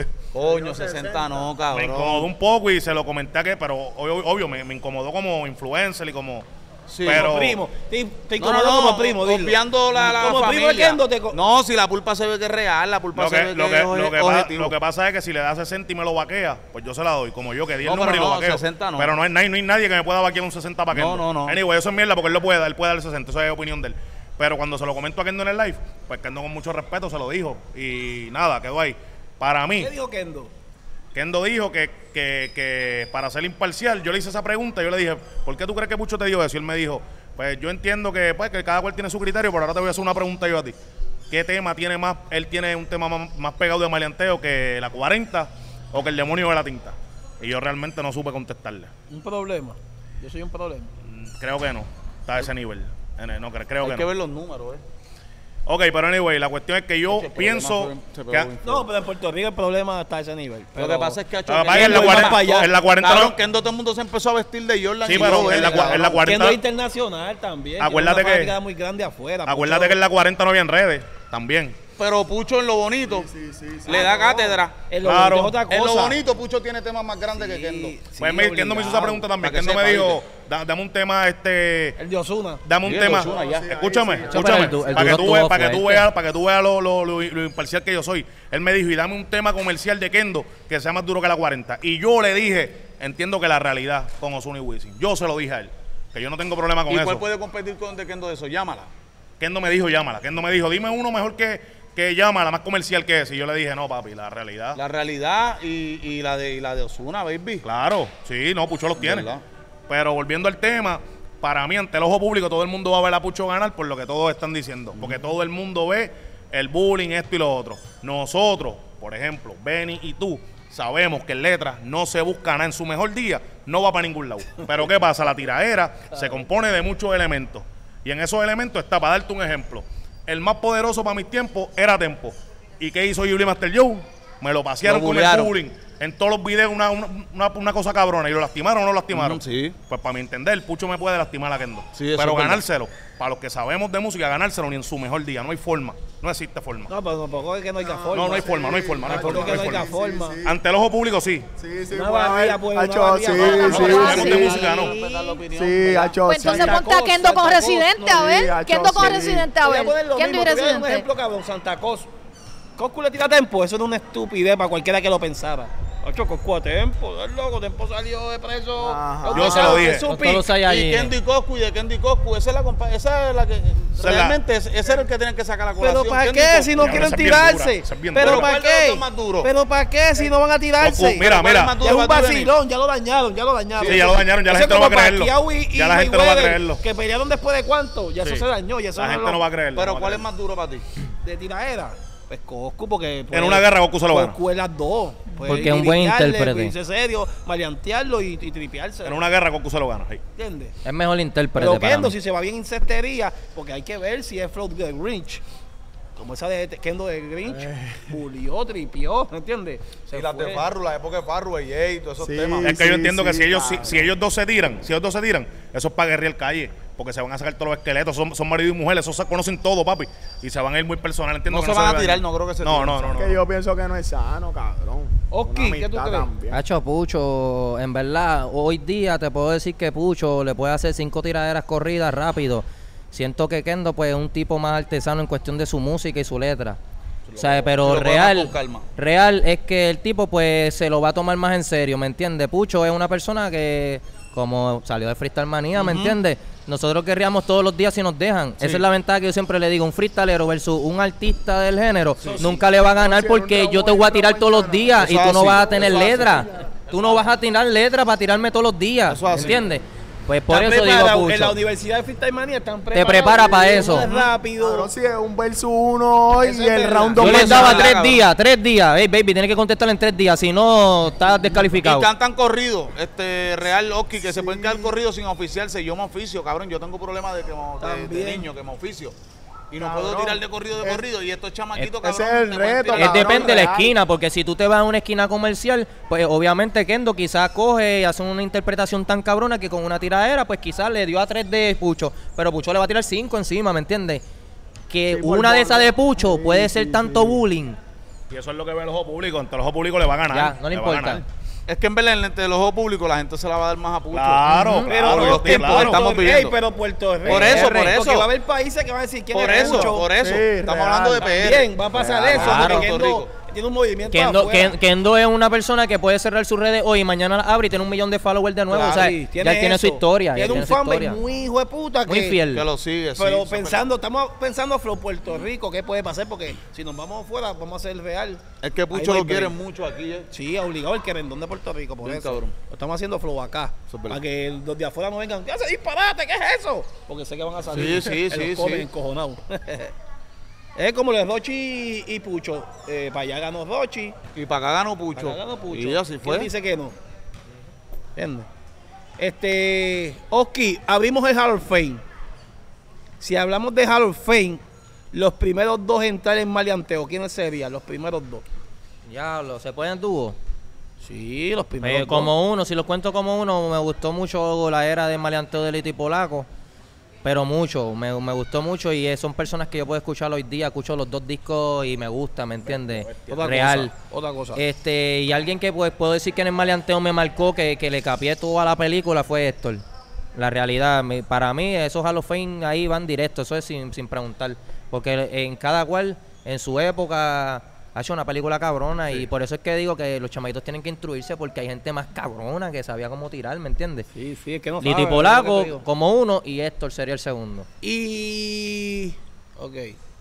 Coño, sesenta no, Me cabrón. incomodó un poco y se lo comenté a que, pero obvio, obvio me, me incomodó como influencer y como. Sí, pero, Como primo. Te, te No, incomodó no, no, como primo, dilo. obviando la, la Como primo de familia. Kendo te... co- No, si la pulpa se ve que es real, la pulpa Lo se que, ve lo, que, que, es lo, que oje- pa- objetivo. lo que pasa es que si le da sesenta y me lo vaquea, pues yo se la doy. Como yo que di el No, número y pero lo no, vaqueo. sesenta no. Pero no hay, no hay- no hay nadie que me pueda vaquear un sesenta para No, Kendo. no, no. Anyway, eso es mierda porque él lo puede dar, él puede dar el sesenta. Eso es opinión de él. Pero cuando se lo comento a Kendo en el live, pues Kendo con mucho respeto se lo dijo. Y nada, quedó ahí. Para mí, ¿Qué dijo Kendo? Kendo dijo que, que, que para ser imparcial, yo le hice esa pregunta, yo le dije, ¿por qué tú crees que Pucho te dijo eso? Y él me dijo, pues yo entiendo que, pues, que cada cual tiene su criterio, pero ahora te voy a hacer una pregunta yo a ti. ¿Qué tema tiene más? Él tiene un tema más, más pegado de maleanteo que la cuarenta o que el demonio de la tinta. Y yo realmente no supe contestarle. Un problema. Yo soy un problema. Mm, Creo que no, está a ese nivel. Eh, No, creo, creo Hay que que no. ver los números, eh. Ok, pero anyway, la cuestión es que yo Ese pienso problema se- se que... pegó bien. No, pero en Puerto Rico el problema está a ese nivel. Lo que pasa es que ha hecho Ah, vaya, en la Kendo cuarenta- iba para allá. en la cuarenta Cabrón, no- Kendo todo el mundo se empezó a vestir de Jordan. Sí, y pero yo, en la verga, cua- en la cabrón. cuarenta- Kendo es internacional también. Acuérdate tiene una que- fábrica muy grande afuera. Acuérdate Pucho. que en la cuarenta no había redes, también. Pero Pucho en lo bonito le da cátedra. En lo Claro. bonito es otra En lo cosa. bonito Pucho tiene temas más grandes que Kendo. Sí, Pues me, Kendo me hizo esa obligado. pregunta también. Para que Kendo me sepa, dijo, ¿viste? "Da- dame un tema, este, El de Ozuna. dame un Sí, tema. el Ozuna, ya. Escúchame, Pero escúchame, el du- el para que duro tú estuvo veas, para que tú fuerte. veas, para que tú veas lo, lo- lo- lo imparcial que yo soy. Él me dijo, y dame un tema comercial de Kendo que sea más duro que la cuarenta. Y yo le dije, entiendo que la realidad con Ozuna y Wisin. Yo se lo dije a él, que yo no tengo problema con ¿Y eso. cuál puede competir con de Kendo de eso? Llámala. Kendo me dijo, llámala. Kendo me dijo, dime uno mejor que, que llámala, más comercial que ese. Y yo le dije, no, papi, la realidad. La realidad y, y la de y la de Ozuna, baby. Claro, sí, no, Pucho los tiene. ¿Verdad? Pero volviendo al tema, para mí, ante el ojo público, todo el mundo va a ver a Pucho ganar por lo que todos están diciendo. Porque todo el mundo ve el bullying, esto y lo otro. Nosotros, por ejemplo, Benny y tú, sabemos que en letras no se busca nada en su mejor día, no va para ningún lado. Pero ¿qué pasa? La tiraera se compone de muchos elementos. Y en esos elementos está, para darte un ejemplo, el más poderoso para mis tiempos era Tempo. ¿Y qué hizo Julie Master Joe? Me lo pasearon Lo con el bullearon. bullying. En todos los videos una, una, una- una cosa cabrona. ¿Y lo lastimaron o no lo lastimaron? Ujú, sí. Pues para mi entender, Pucho me puede lastimar a Kendo. Sí, eso Pero es verdad. ganárselo, para los que sabemos de música, ganárselo ni en su mejor día. No hay forma. No existe forma. No, pero tampoco es que no hay forma. No, no hay forma, no hay forma, no hay Tampoco forma. es No que hay no hay forma. forma. Ante el ojo público, sí. Sí, sí, Una puede haber- barriga, pues, una Hacho, barriga, sí, pues, sí, no, sí, hablemos de sí. música, no. Respetar la opinión, Sí, ¿verdad? Hacho, Pues sí. entonces Santa ponte a Cruz, Kendo con Santa Cruz, Residente, no, a ver. diga, Kendo Cho, con sí. Residente, a Voy a ver. poner lo Kendo y mismo, te voy a dar un Residente. ejemplo, cabrón, Santa Cos. Coscu le tira Tempo, eso era una estupidez para cualquiera que lo pensara. Ocho, Coscu a Tempo, es loco, Tempo salió de preso. Ajá. Yo se lo dije. Es su Con pick. todos los Y Saiyajines. Kendo y Coscu y de Kendo y Coscu, esa es la compa- esa es la que Esa es la- realmente ese ese era el que tienen que sacar la colación. Pero ¿para Kendo y qué Coscu. si no Ya, quieren esa es bien dura, tirarse? esa es bien Pero dura. ¿para ¿Cuál de los qué? dos más duro? Pero ¿para qué si no van a tirarse? Coscu, mira, ¿Cuál es mira. más Ya duro es un para ti, Benny? vacilón, ya lo dañaron, ya lo dañaron. Sí, ya lo dañaron, ya la Eso gente es no va a como creerlo. Pacquiao y- y Ya la gente no va a Mayweather, creerlo. Que pelearon después de cuánto, ya Sí. eso se dañó, ya eso La no gente lo- no va a creerlo. Pero no va a ¿cuál es creerlo. más duro para ti? de tiraera. Pues Coscu, porque... pues, En una guerra Goku se lo gana. Coscu es las dos. Pues, Porque es un buen gritarle, intérprete. irse serio, maleantearlo y, y tripearse. En una guerra Goku se lo gana. Sí. ¿Entiendes? Es mejor intérprete Pero para Kendo, mí. si se va bien en cestería, porque hay que ver si es flow de Grinch. Como esa de Kendo de Grinch, bulió, tripió, ¿entiendes? Se Y las de fue. Farru, la época de Farru, y Jay, todos esos Sí. temas. Es que yo Sí, entiendo que sí, si ellos, si, claro. si ellos dos se tiran, si ellos dos se tiran, eso es para guerrear calle. Porque se van a sacar todos los esqueletos, son, son marido y mujer, esos se conocen todo, papi. Y se van a ir muy personal, entiendo No que se van a debe tirar, dañar. no creo que se No, tiren. no, no, no. Que yo pienso que no es sano, cabrón. Oki, Una ¿qué tú amistad crees? también. Hacho, Pucho, en verdad, hoy día te puedo decir que Pucho le puede hacer cinco tiraderas corridas rápido. Siento que Kendo, pues, es un tipo más artesano en cuestión de su música y su letra. O sea, pero se lo coge más real, con calma. real es que el tipo, pues, se lo va a tomar más en serio, ¿me entiendes? Pucho es una persona que, como salió de Freestyle Manía, ¿me entiendes? Nosotros querríamos todos los días si nos dejan. Esa es la ventaja que yo siempre le digo. Un freestalero versus un artista del género nunca le va a ganar Sí, porque un yo te trabajo voy a en tirar la todos los mañana. días y Eso tú es no así, vas a tener eso es así. letra. Tú no vas a tirar letra para tirarme todos los días, Eso es así. ¿entiendes? Pues por Están eso digo preparados. Pucho. En la Universidad de Freestyle Manía están preparados. prepara para Es eso. más rápido. Cabrón, si es un versus uno hoy Eso y es el verdad. round Yo dos les daba cabrón. tres días, tres días. Hey, baby, tienes que contestar en tres días, si no, estás Y descalificado. cantan corrido, este Real Oski, que se pueden quedar corridos sin oficiarse. Yo me oficio, cabrón. Yo tengo problemas de que me, de, de También. niño, que me oficio. Y no Cabrón. puedo tirar de corrido de Es- corrido. Y estos chamaquitos, ese cabrón. es el te pueden reto, tirar. Es cabrón, depende de la real. esquina, porque si tú te vas a una esquina comercial, pues obviamente Kendo quizás coge y hace una interpretación tan cabrona que con una tiradera, pues quizás le dio a tres de Pucho, pero Pucho le va a tirar cinco encima, ¿me entiendes? Que Sí, por una de borde. esas de Pucho Sí, puede ser sí, tanto sí. bullying. Y eso es lo que ve el ojo público. Entre el ojo público le va a ganar. Ya, no le va a importa. ganar. Es que en verdad, entre los ojos públicos, la gente se la va a dar más a Pucho. Claro, Ujú. Pero claro, los yo tiempos claro. estamos Ey, viviendo. pero Puerto Rico. Por eso, R, por eso. Porque va a haber países que van a decir quién Por es eso, Pucho. por eso. Sí, Estamos real. hablando de P R. También va a pasar Real. eso. Claro. Porque Puerto Kendo Rico. tiene un movimiento Kendo, afuera. Ken- Kendo es una persona que puede cerrar sus redes hoy y mañana la abre y tiene un millón de followers de nuevo. Claro, o sea, y ya él tiene su eso. historia. ya Tiene tiene un su fanbase historia. muy hijo de puta. Muy que- fiel. Que lo sigue, sí, Pero eso es pensando, estamos pensando Flow Puerto Rico, ¿qué puede pasar? Porque si nos vamos afuera, vamos a ser real. verdad. Es que Ahí Pucho no hay lo quiere break. mucho aquí, eh. Sí, obligado el querendón de Puerto Rico, por Bien eso. cabrón. Lo estamos haciendo Flow acá. Eso es verdad. Para que los de afuera no vengan, ¿qué hace disparate? ¿Qué es eso? Porque sé que van a salir. Sí, sí, en sí, los comen sí. encojonados. Es como lo de Rochi y Pucho. Eh, para allá ganó Rochi. Y para acá ganó Pucho. Para acá ganó Pucho. Y así fue. ¿Quién dice que no? ¿Entiendes? Este, Oski, abrimos el Hall of Fame. Si hablamos de Hall of Fame, los primeros dos en entrar en maleanteo, ¿quiénes serían? Los primeros dos. Diablo, ¿se pueden dúo? Sí, los primeros Eh, dos. como uno, si lo cuento como uno, me gustó mucho la era de maleanteo de Lito y Polaco. Pero mucho, me, me gustó mucho y eh, son personas que yo puedo escuchar hoy día, escucho los dos discos y me gusta, ¿me entiendes? Otra Real. cosa, otra cosa. Este, y alguien que pues puedo decir que en el maleanteo me marcó, que, que le capié toda la película, fue Héctor. La realidad, mi- para mí esos Hall of Fame ahí van directo, eso es sin, sin preguntar. Porque en cada cual, en su época, ha hecho una película cabrona y por eso es que digo que los chamaitos tienen que instruirse porque hay gente más cabrona que sabía cómo tirar, ¿me entiendes? Sí, sí, es que no Lito sabe, y es lo que Polaco te digo. como uno y Héctor sería el segundo. Y... Ok.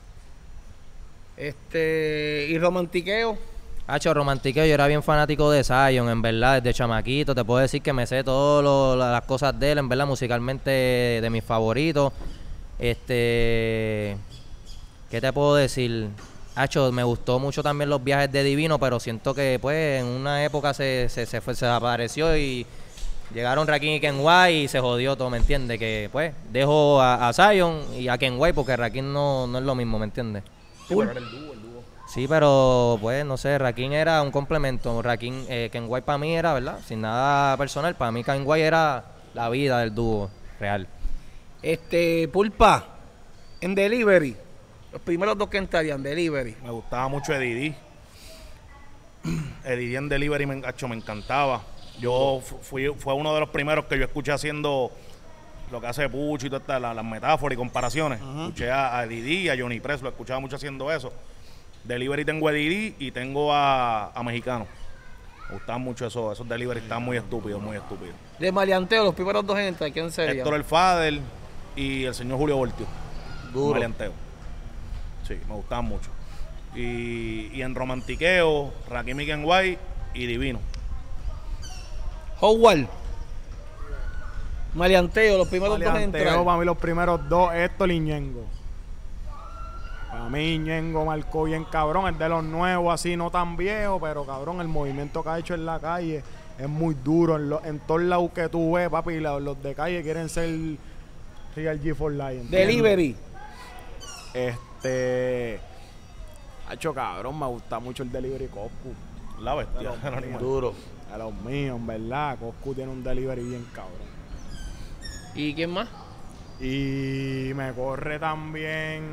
Este... Y romantiqueo. Hacho, romantiqueo, yo era bien fanático de Zion, en verdad, desde chamaquito. Te puedo decir que me sé todas las cosas de él, en verdad, musicalmente de mis favoritos. Este. ¿Qué te puedo decir? Hacho, me gustó mucho también los viajes de Divino, pero siento que, pues, en una época se, se, se, fue, se apareció y llegaron Rakim y Kenway y se jodió todo, ¿me entiendes? Que, pues, dejo a, a Zion y a Kenway porque Rakim no, no es lo mismo, ¿me entiendes? Sí, pero pues no sé, Rakim era un complemento. Rakim, eh, Kenway para mí era, ¿verdad? Sin nada personal, para mí Kenway era la vida del dúo real. Este... Pulpa. En Delivery. Los primeros dos que entrarían, Delivery. Me gustaba mucho Eddie. Eddie en Delivery me, hacho, me encantaba. Yo fu- fui, fue uno de los primeros que yo escuché haciendo lo que hace Pucho y todas estas, la- las metáforas y comparaciones. Escuché a, a Eddie y a Johnny Press, lo escuchaba mucho haciendo eso. Delivery tengo a Eddie y tengo a, a Mexicano. Me gustaban mucho eso, esos Delivery estaban muy estúpidos, muy estúpidos. De maleanteo, los primeros dos en entrar, ¿quién sería? Héctor el Fader y el señor Julio Voltio. Duro. Maleanteo. Sí, me gustaban mucho. Y, y en romantiqueo, Rakim y Kenway y Divino. Howard. Maleanteo, los primeros dos en Maleanteo, entrar. para mí los primeros dos, Héctor y Ñengo. Para mí Ñengo marcó bien cabrón, es de los nuevos, así no tan viejo, pero cabrón, el movimiento que ha hecho en la calle es muy duro. En, lo- en todos lados que tú ves, papi, la- los de calle quieren ser Real G for Lion. Delivery. Este... Ha hecho cabrón, me gusta mucho el Delivery Coscu. La bestia. Pero, el animal. Duro. A los míos, en verdad, Coscu tiene un delivery bien cabrón. ¿Y quién más? Y me corre también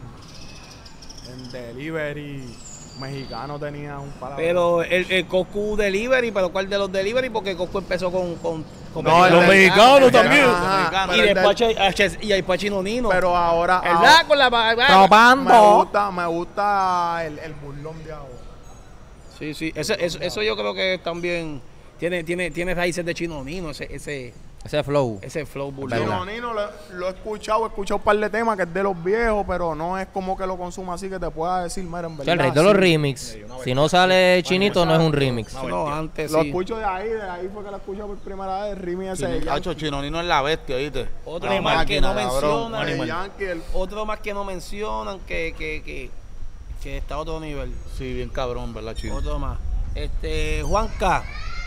en delivery. Mexicano tenía un palabra. Pero el, el Coscu Delivery, pero ¿cuál de los Delivery? Porque Coscu empezó con... con, con No, el Los del- mexicanos el del- también. Ajá, Y pero el después del- H- y hay Pachino Nino. pero ahora, el ahora blanco con la... me Probando. gusta, me gusta el, el burlón de ahora. Sí, sí. Eso, eso, eso yo creo que también tiene, tiene, tiene raíces de Chino Nino, ese, ese, Ese flow. Ese flow verdad. burlón. Chino Nino lo, lo he escuchado, he escuchado un par de temas que es de los viejos, pero no es como que lo consuma así que te pueda decir, mira, en O verdad. sea, el rey de los sí. remix. Si no sale Chinito, no es un remix. No, antes Lo sí. escucho de ahí, de ahí fue que lo escuché por primera vez, el remix ese de Hacho, Yankee. Chino Nino es la bestia, ¿viste? Otro La más que máquina, no cabrón. mencionan. De Yankee, el- Otro más que no mencionan que, que, que, que está a otro nivel. Sí, bien cabrón, ¿verdad, Chino? Otro más. Este, Juanca.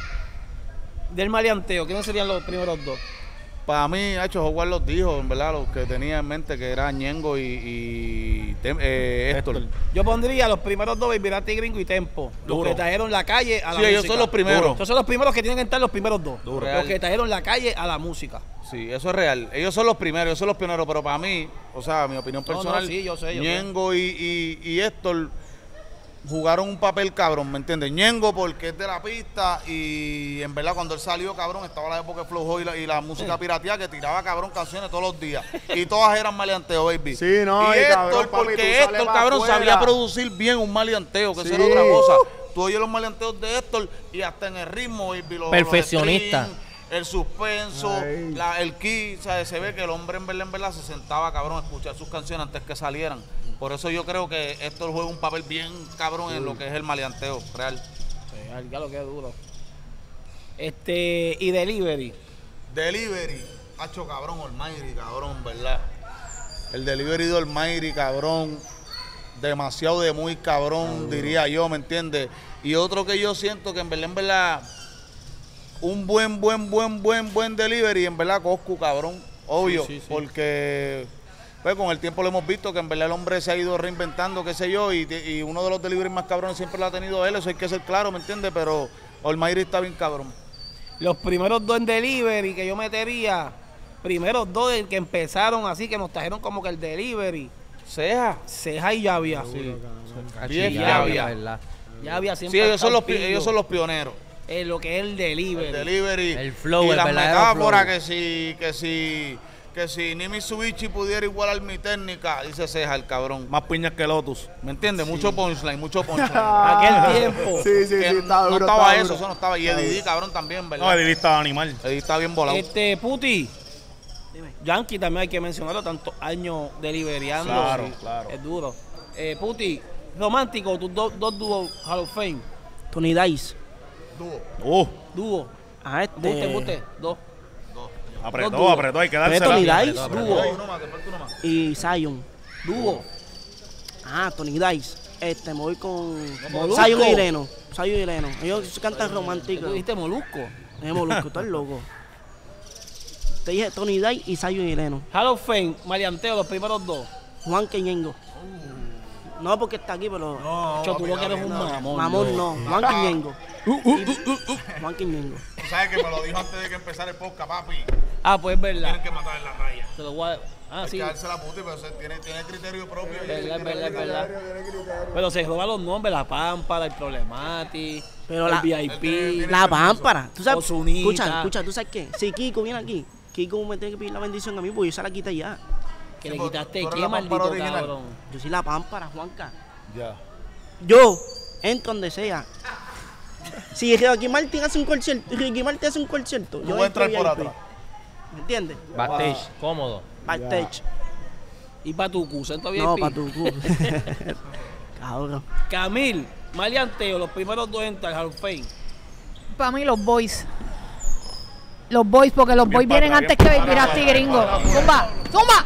Del maleanteo, ¿quiénes serían los primeros dos? Para mí, Hacho, Howard los dijo, en verdad, los que tenía en mente, que era Ñengo y, y Tem- eh, Héctor. Yo pondría los primeros dos, Baby Rati Gringo y Tempo. Los Duro. que trajeron la calle a la Sí, ellos música. son los primeros. Esos son los primeros que tienen que estar los primeros dos. Duro. Los que trajeron la calle a la música. Sí, eso es real. Ellos son los primeros, ellos son los pioneros, pero para mí, o sea, mi opinión No, no, personal, sí, yo sé, yo Ñengo y, y, y Héctor jugaron un papel cabrón, ¿me entiendes? Ñengo porque es de la pista y en verdad cuando él salió, cabrón, estaba la época de Flow Joy y la, y la música pirateada que tiraba, cabrón, canciones todos los días. Y todas eran maleanteo, baby. Sí, no, y, y Héctor, cabrón, papi, tú porque sales Héctor, pa' cabrón, afuera. sabía producir bien un maleanteo, que Sí. eso era otra cosa. Tú oyes los maleanteos de Héctor y hasta en el ritmo, baby, los, Perfeccionista. los strings, el suspenso, Ay. la, el key, o sea, se ve que el hombre en verdad, en verdad se sentaba, cabrón, a escuchar sus canciones antes que salieran. Por eso yo creo que Héctor juega un papel bien cabrón en lo que es el maleanteo real. Sí, ya lo que es duro. Este, y Delivery. Delivery, hacho cabrón, Almighty, cabrón, ¿verdad? El delivery de Almighty, cabrón, demasiado de muy cabrón, diría yo, ¿me entiendes? Y otro que yo siento que en verdad, en verdad, un buen, buen, buen, buen, buen delivery, en verdad, Coscu, cabrón, obvio, Sí, sí, sí. porque pues con el tiempo lo hemos visto que en verdad el hombre se ha ido reinventando, qué sé yo, y, y uno de los deliveries más cabrones siempre lo ha tenido él, eso hay que ser claro, ¿me entiendes? Pero Almighty está bien cabrón. Los primeros dos en Delivery que yo metería, primeros dos que empezaron así, que nos trajeron como que el Delivery. Ceja. Ceja y Llavia. Bien, ya, ya, había, ya. ¿verdad? Llavia Sí, siempre ha ellos son, los, estado pi- ellos pillo son los pioneros. en lo que es el Delivery. El delivery. El flow, y el las verdadero metáforas flow. que si, que si, que si ni Mitsubishi pudiera igualar mi técnica, dice Ceja el cabrón. Más piñas que Lotus. ¿Me entiendes? Mucho punchline, mucho punchline. Aquel tiempo. Sí, sí, Que sí, está no duro, estaba está eso, duro. eso no estaba. Y Eddie D, cabrón, también, No, ¿verdad? Eddie estaba animal. Eddie está bien volado. Este, Puti. Dime. Yankee también hay que mencionarlo, tantos años deliberiando. Claro, Sí, claro. Es duro. Eh, Puti, romántico, tus dos dos dúos Hall of Fame. Tony Dice. Uh, Dúo. Ah, este. Buste, buste, dos. apretó, Dos dúos. apretó, hay que Tony dársela. Dice, dúo. Ay, uno más, te falta uno más. Y Zion. Dúo. Ah, Tony Dice. Este, me voy con Molusco. Zion y Leno. Zion y Leno. Ellos cantan ¿Qué romántico. tú dijiste Molusco? Es Molusco, estás loco. Te dije Tony Dice y Zion y Leno. Hall of Fame, Maleanteo, los primeros dos. Juan Queñengo. No porque está aquí, pero. Cho, tú lo que eres un mamón. Mamón no. Juan Queñengo. Juan Queñengo. Tú sabes que me lo dijo antes de que empezara el podcast, papi. Ah, pues es verdad. Tienen que matar en la raya. Te lo voy a- Ah, Hay sí. que darse la puta, pero se- tiene, tiene criterio propio. Es verdad, es verdad, es verdad. Pero se roban los nombres, la Pámpara, el Problemati, Pero el la- V I P. La pámpara. ¿Tú sabes? Ozunita. Escucha, escucha, ¿tú sabes qué? Si Kiko viene aquí, Kiko me tiene que pedir la bendición a mí, porque yo se la quité ya. Que le Sí, quitaste tú eres qué, la maldito Pámpara original. cabrón. Yo soy la pámpara, Juanca. Ya. Yo entro donde sea. Si Ricky Martin hace un concierto, Ricky Martin hace un concierto, Tú yo vas a entro entrar por V I P. atrás. ¿Me entiendes? Backstage, cómodo. Backstage. Y para tu Q, ¿cierto? V I P? No, para tu cu. Cabrón. Camil, Maleanteo, los primeros dos en el Hall of Fame. Para mí los boys. Los boys, porque los Bien boys para vienen atrás, antes que bien Baby para Rasti atrás, Gringo. Zumba, zumba.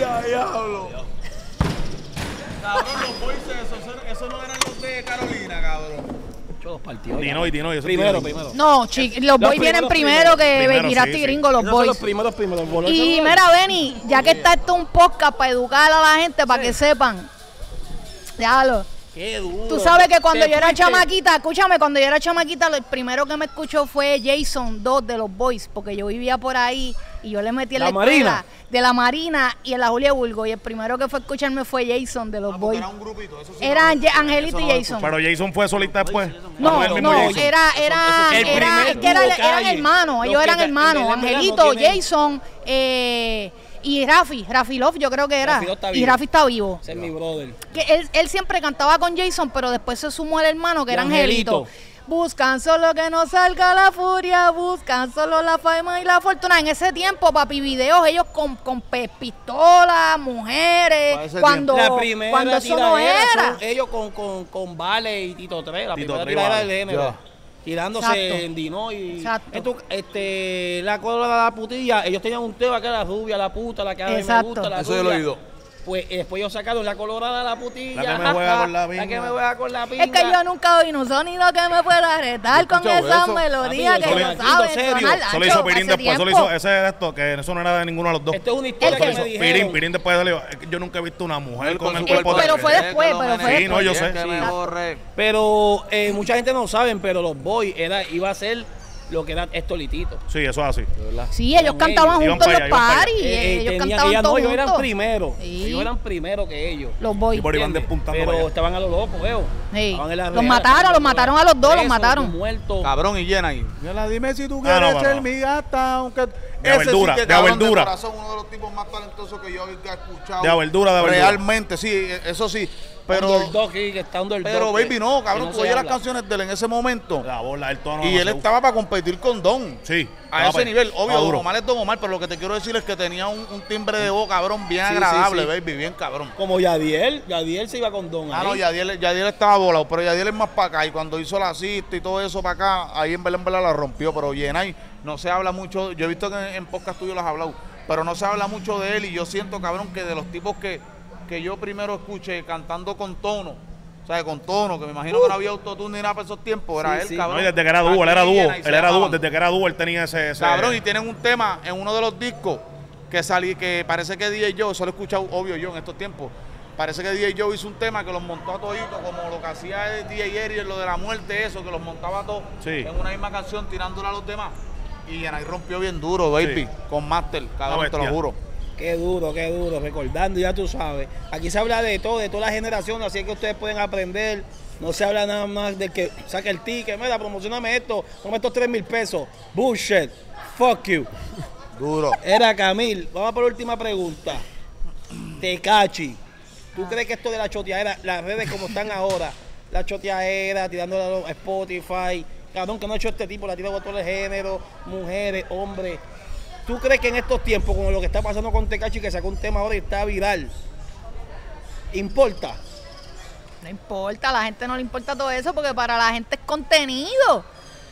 Cabrón, los boys, eso, eso no eran los de Carolina, cabrón. Yo los partidos. Dinoy, Dinoy. eso es Primero, Dinoy. primero. No, chi- los boys vienen primeros, primero que Primero, Baby sí, Rasti sí. Gringo, los Esos son los boys. primeros, primeros. Los Y bolos- mira, Benny, ya que está esto un podcast para educar a la gente, para que sepan. Déjalo. Qué duro. Tú sabes que cuando Te yo era fuiste. chamaquita, escúchame, cuando yo era chamaquita, lo primero que me escuchó fue Jason dos de los Boys, porque yo vivía por ahí y yo le metí en la, ¿La Marina? escuela de la Marina y en la Julia Burgo, y el primero que fue a escucharme fue Jason de los Ah, porque Boys. era un grupito. Eso sí Eran no- Ye- Angelito eso y no lo Jason. Pero Jason fue solista después. No, ¿O el mismo no, Jason? era, era, El era, primer es que era- dúo eran calle. hermanos, Los ellos que eran ta- hermanos, en verdad no Angelito, tienen- Jason, eh, y Rafi, Rafi Love yo creo que era, Rafi Love está y vivo. Rafi está vivo. Ese es mi brother. Que él, él siempre cantaba con Jason, pero después se sumó el hermano que Y era Angelito. Angelito. Buscan solo que no salga la furia, buscan solo la fama y la fortuna. En ese tiempo, papi, videos, ellos con, con pe- pistolas, mujeres, cuando, La primera cuando eso no tiradera era. son ellos con, con, con Vale y Tito tres, la Tito primera tres, tiradera Vale. del género. Ya. Tirándose Exacto. en Dino y Exacto. Esto, este, la cola de la putilla, ellos tenían un tema que era la rubia, la puta, la que a mí me Exacto. gusta, la Eso yo lo he rubia. oído. Pues eh, después ellos sacaron la colorada, la putilla. La que me juega con la La que pinga. me juega con la pinga. Es que yo nunca oí un sonido que me pueda retar con escuchado esa eso. melodía Papi, que yo no soy saben serio. sonar. Eso lo Hacho, hizo Pirín hace después, eso lo tiempo. hizo ese de esto, que eso no era de ninguno de los dos. Esto es una historia Eso que lo me hizo dijeron. Pirín, Pirín después salió. Es que yo nunca he visto una mujer con el su cuerpo cuerpo Pero de... fue después, pero fue Sí, no, yo sé. Que Sí. me borré. Pero eh, mucha gente no saben, pero los boys era, iba a ser lo que era esto litito. Sí, eso es así. Sí, ellos Iban cantaban ellos. juntos en Iban los para allá, iban para paris. Eh, eh, Ellos tenían- cantaban ellas no, todos ellos eran juntos. primero. Sí. Ellos eran primero que ellos. Los boys. Y por ahí van ¿entiendes? despuntando Pero para allá. estaban a los locos, veo. Sí. Estaban en la Los real, mataron, estaban los mataron a los dos, los presos, mataron. muertos. Cabrón, y llena ahí. Mira, dime si tú Ah, quieres no, ser no. mi gata, aunque... De verdura, de cabrón, verdura. corazón, uno de los tipos más talentosos que yo he escuchado. De verdura, de verdura. Realmente, sí, eso sí. Pero, Underdog, sí, que está underdog, pero que- baby, no, que cabrón, no tú se oyes las habla. canciones de él en ese momento. La bola, el tono. Y él demasiado- estaba para competir con Don. Sí. A estaba ese pa- nivel, estaba obvio, Don duro. Omar es Don Omar, pero lo que te quiero decir es que tenía un, un timbre de voz, cabrón, bien Sí, sí, agradable, sí. baby, bien cabrón. Como Yadiel, Yadiel se iba con Don Ah, ahí. no, Yadiel, Yadiel estaba volado, pero Yadiel es más para acá. Y cuando hizo la cista y todo eso para acá, ahí en Belén Belén la rompió. Pero Yenay no se habla mucho. Yo he visto que en, en podcast tuyo lo has hablado, pero no se habla mucho de él. Y yo siento, cabrón, que de los tipos que, que yo primero escuché cantando con tono, o sea, con tono, que me imagino que no había autotune ni nada para esos tiempos, era Sí, él, sí. cabrón. No, y desde que era dúo, él era Aquí dúo. Yenay se Él era dúo, llamaban. desde que era dúo, él tenía ese. ese Cabrón, y tienen un tema en uno de los discos que salí, que parece que D J Joe, eso lo he escuchado obvio yo en estos tiempos. Parece que D J Joe hizo un tema que los montó a toditos, como lo que hacía D J Eri en lo de la muerte, eso, que los montaba a todos Sí. en una misma canción tirándola a los demás. Y ahí rompió bien duro, baby, Sí. con Master, cabrón, te lo bestia. juro. Qué duro, qué duro, recordando, ya tú sabes. Aquí se habla de todo, de todas las generaciones, así que ustedes pueden aprender. No se habla nada más de que saque el ticket, mira, promocioname esto, toma estos tres mil pesos. Bullshit, fuck you. Duro. Era Camil, vamos por la última pregunta. Tecachi, ¿tú crees que esto de la choteadera, las redes como están ahora, la choteadera, tirándola a Spotify, cabrón que no ha hecho este tipo, la tira por todo el género, mujeres, hombres. ¿Tú crees que en estos tiempos, como lo que está pasando con Tecachi, que sacó un tema ahora y está viral, importa? No importa, a la gente no le importa todo eso porque para la gente es contenido.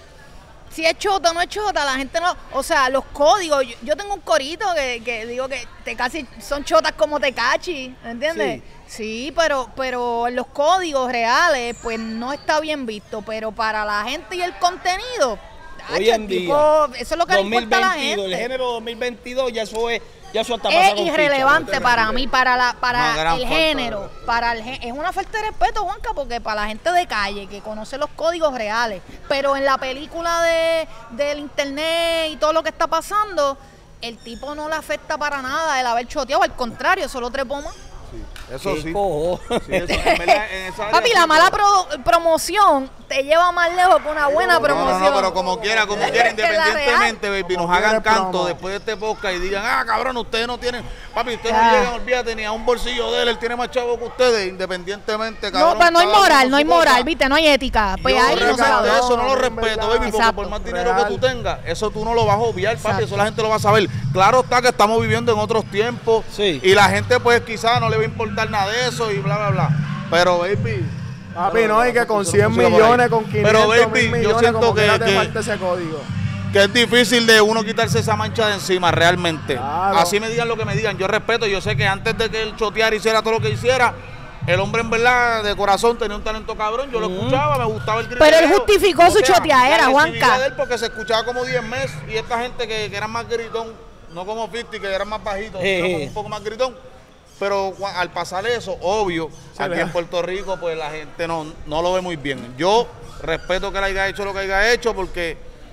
Si es chota o no es chota, la gente no... O sea, los códigos, yo, yo tengo un corito que, que digo que te casi son chotas como Tecachi, ¿entiendes? Sí, pero, pero en los códigos reales, pues no está bien visto, pero para la gente y el contenido... Hoy tacho, en el día, tipo, eso es lo que le importa a la dos mil veintidós, gente. el género dos mil veintidós, ya eso es, ya eso hasta pasa Es con irrelevante ficha. para mí, para la, Una para gran el falta de género, respeto. para el gé- es una falta de respeto, Juanca, porque para la gente de calle que conoce los códigos reales, pero en la película de del internet y todo lo que está pasando, el tipo no le afecta para nada el haber choteado, al contrario, solo trepó más. Eso ¿Qué sí. cojo? Sí, eso, en verdad, en esa área Papi, sí, la mala pero- pro- promoción te lleva más lejos que una buena No, promoción. no, no, pero como quiera, como quiera, Es que la independientemente, baby, nos Como hagan quiera canto promo. después de este podcast y digan, ah, cabrón, ustedes no tienen, papi, ustedes Ah. no llegan, olvídate, ni a un bolsillo de él, él tiene más chavo que ustedes, independientemente, No, cabrón. pero no hay cada uno moral, con no hay su cosa. moral, viste, no hay ética. Pues Yo ahí no se respeto va a dar. eso, no lo en respeto, verdad. baby, porque Exacto. por más dinero Real. que tú tengas, eso tú no lo vas a obviar, papi, Exacto. eso la gente lo va a saber. Claro está que estamos viviendo en otros tiempos Sí. y la gente pues quizás no le va a importar nada de eso y bla, bla, bla. Pero, baby... Papi, no, y que con Eso no cien funciona por ahí. millones, con quinientos Pero, baby, mil yo millones, siento como que- quiera te que- falta ese código. que es difícil de uno quitarse esa mancha de encima realmente. Claro. Así me digan lo que me digan, yo respeto, yo sé que antes de que él choteara hiciera todo lo que hiciera, el hombre en verdad de corazón tenía un talento cabrón, yo lo escuchaba, me gustaba el grito. Pero él justificó su choteadera, Juanca. De él porque se escuchaba como diez meses y esta gente que, que era más gritón, no como cincuenta, que eran más bajitos, Eh, sino como eh. un poco más gritón. Pero cua- al pasar eso, obvio, aquí ¿verdad? en Puerto Rico, pues la gente no, no lo ve muy bien. Yo respeto que él haya hecho lo que haya hecho porque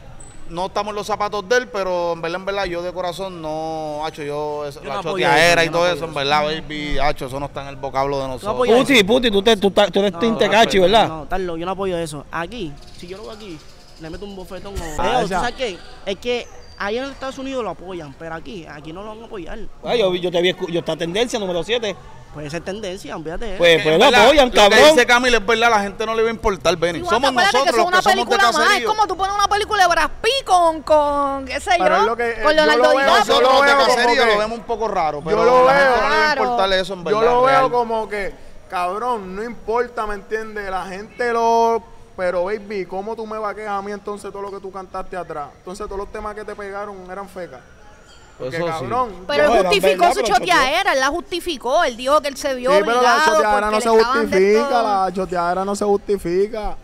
no estamos en los zapatos de él, pero en verdad, en verdad, yo de corazón no, hacho, yo, eso, Yo la no apoyo choteadera eso, y yo todo no eso, apoyo en verdad, baby, hacho, eso no está en el vocablo de nosotros. apoyo Puti, Puti, tú, te, tú, estás- tú eres No, Team no, Tecachi, no, ¿verdad? No, Tarlo, yo no apoyo eso. Aquí, si yo lo veo aquí, le meto un bofetón o... Ah, Eh, ¿tú esa. sabes qué? Es que allá en Estados Unidos lo apoyan, pero aquí, aquí no lo van a apoyar. Ay, yo, yo te vi, escu- yo esta tendencia número siete. Puede ser tendencia, olvídate de eso. Pues, Es pues lo verdad, apoyan, lo que cabrón. dice Camilo es verdad, la gente no le va a importar, Benny. Igual, Somos acuérdate nosotros que los son que una somos de película más. Es caserío. como tú pones una película de Brad Pitt con, con qué sé Pero es yo, lo que- con yo Leonardo lo veo, DiCaprio. yo Nosotros lo los de veo como casería que- lo vemos un poco raro, pero Yo lo a la veo. gente no le va a Claro. importar eso en verdad. Yo lo veo real. como que, cabrón, no importa, ¿me entiendes? La gente lo... Pero, baby, ¿cómo tú me vaqueas a mí entonces todo lo que tú cantaste atrás? Entonces todos los temas que te pegaron eran fecas. Porque, Eso sí. cabrón... Pero yo- él era justificó verdad, su pero choteadera, él la justificó, él dijo que él se vio Sí, pero la obligado choteadera no porque se le estaban de justifica, todo. la choteadera no se justifica.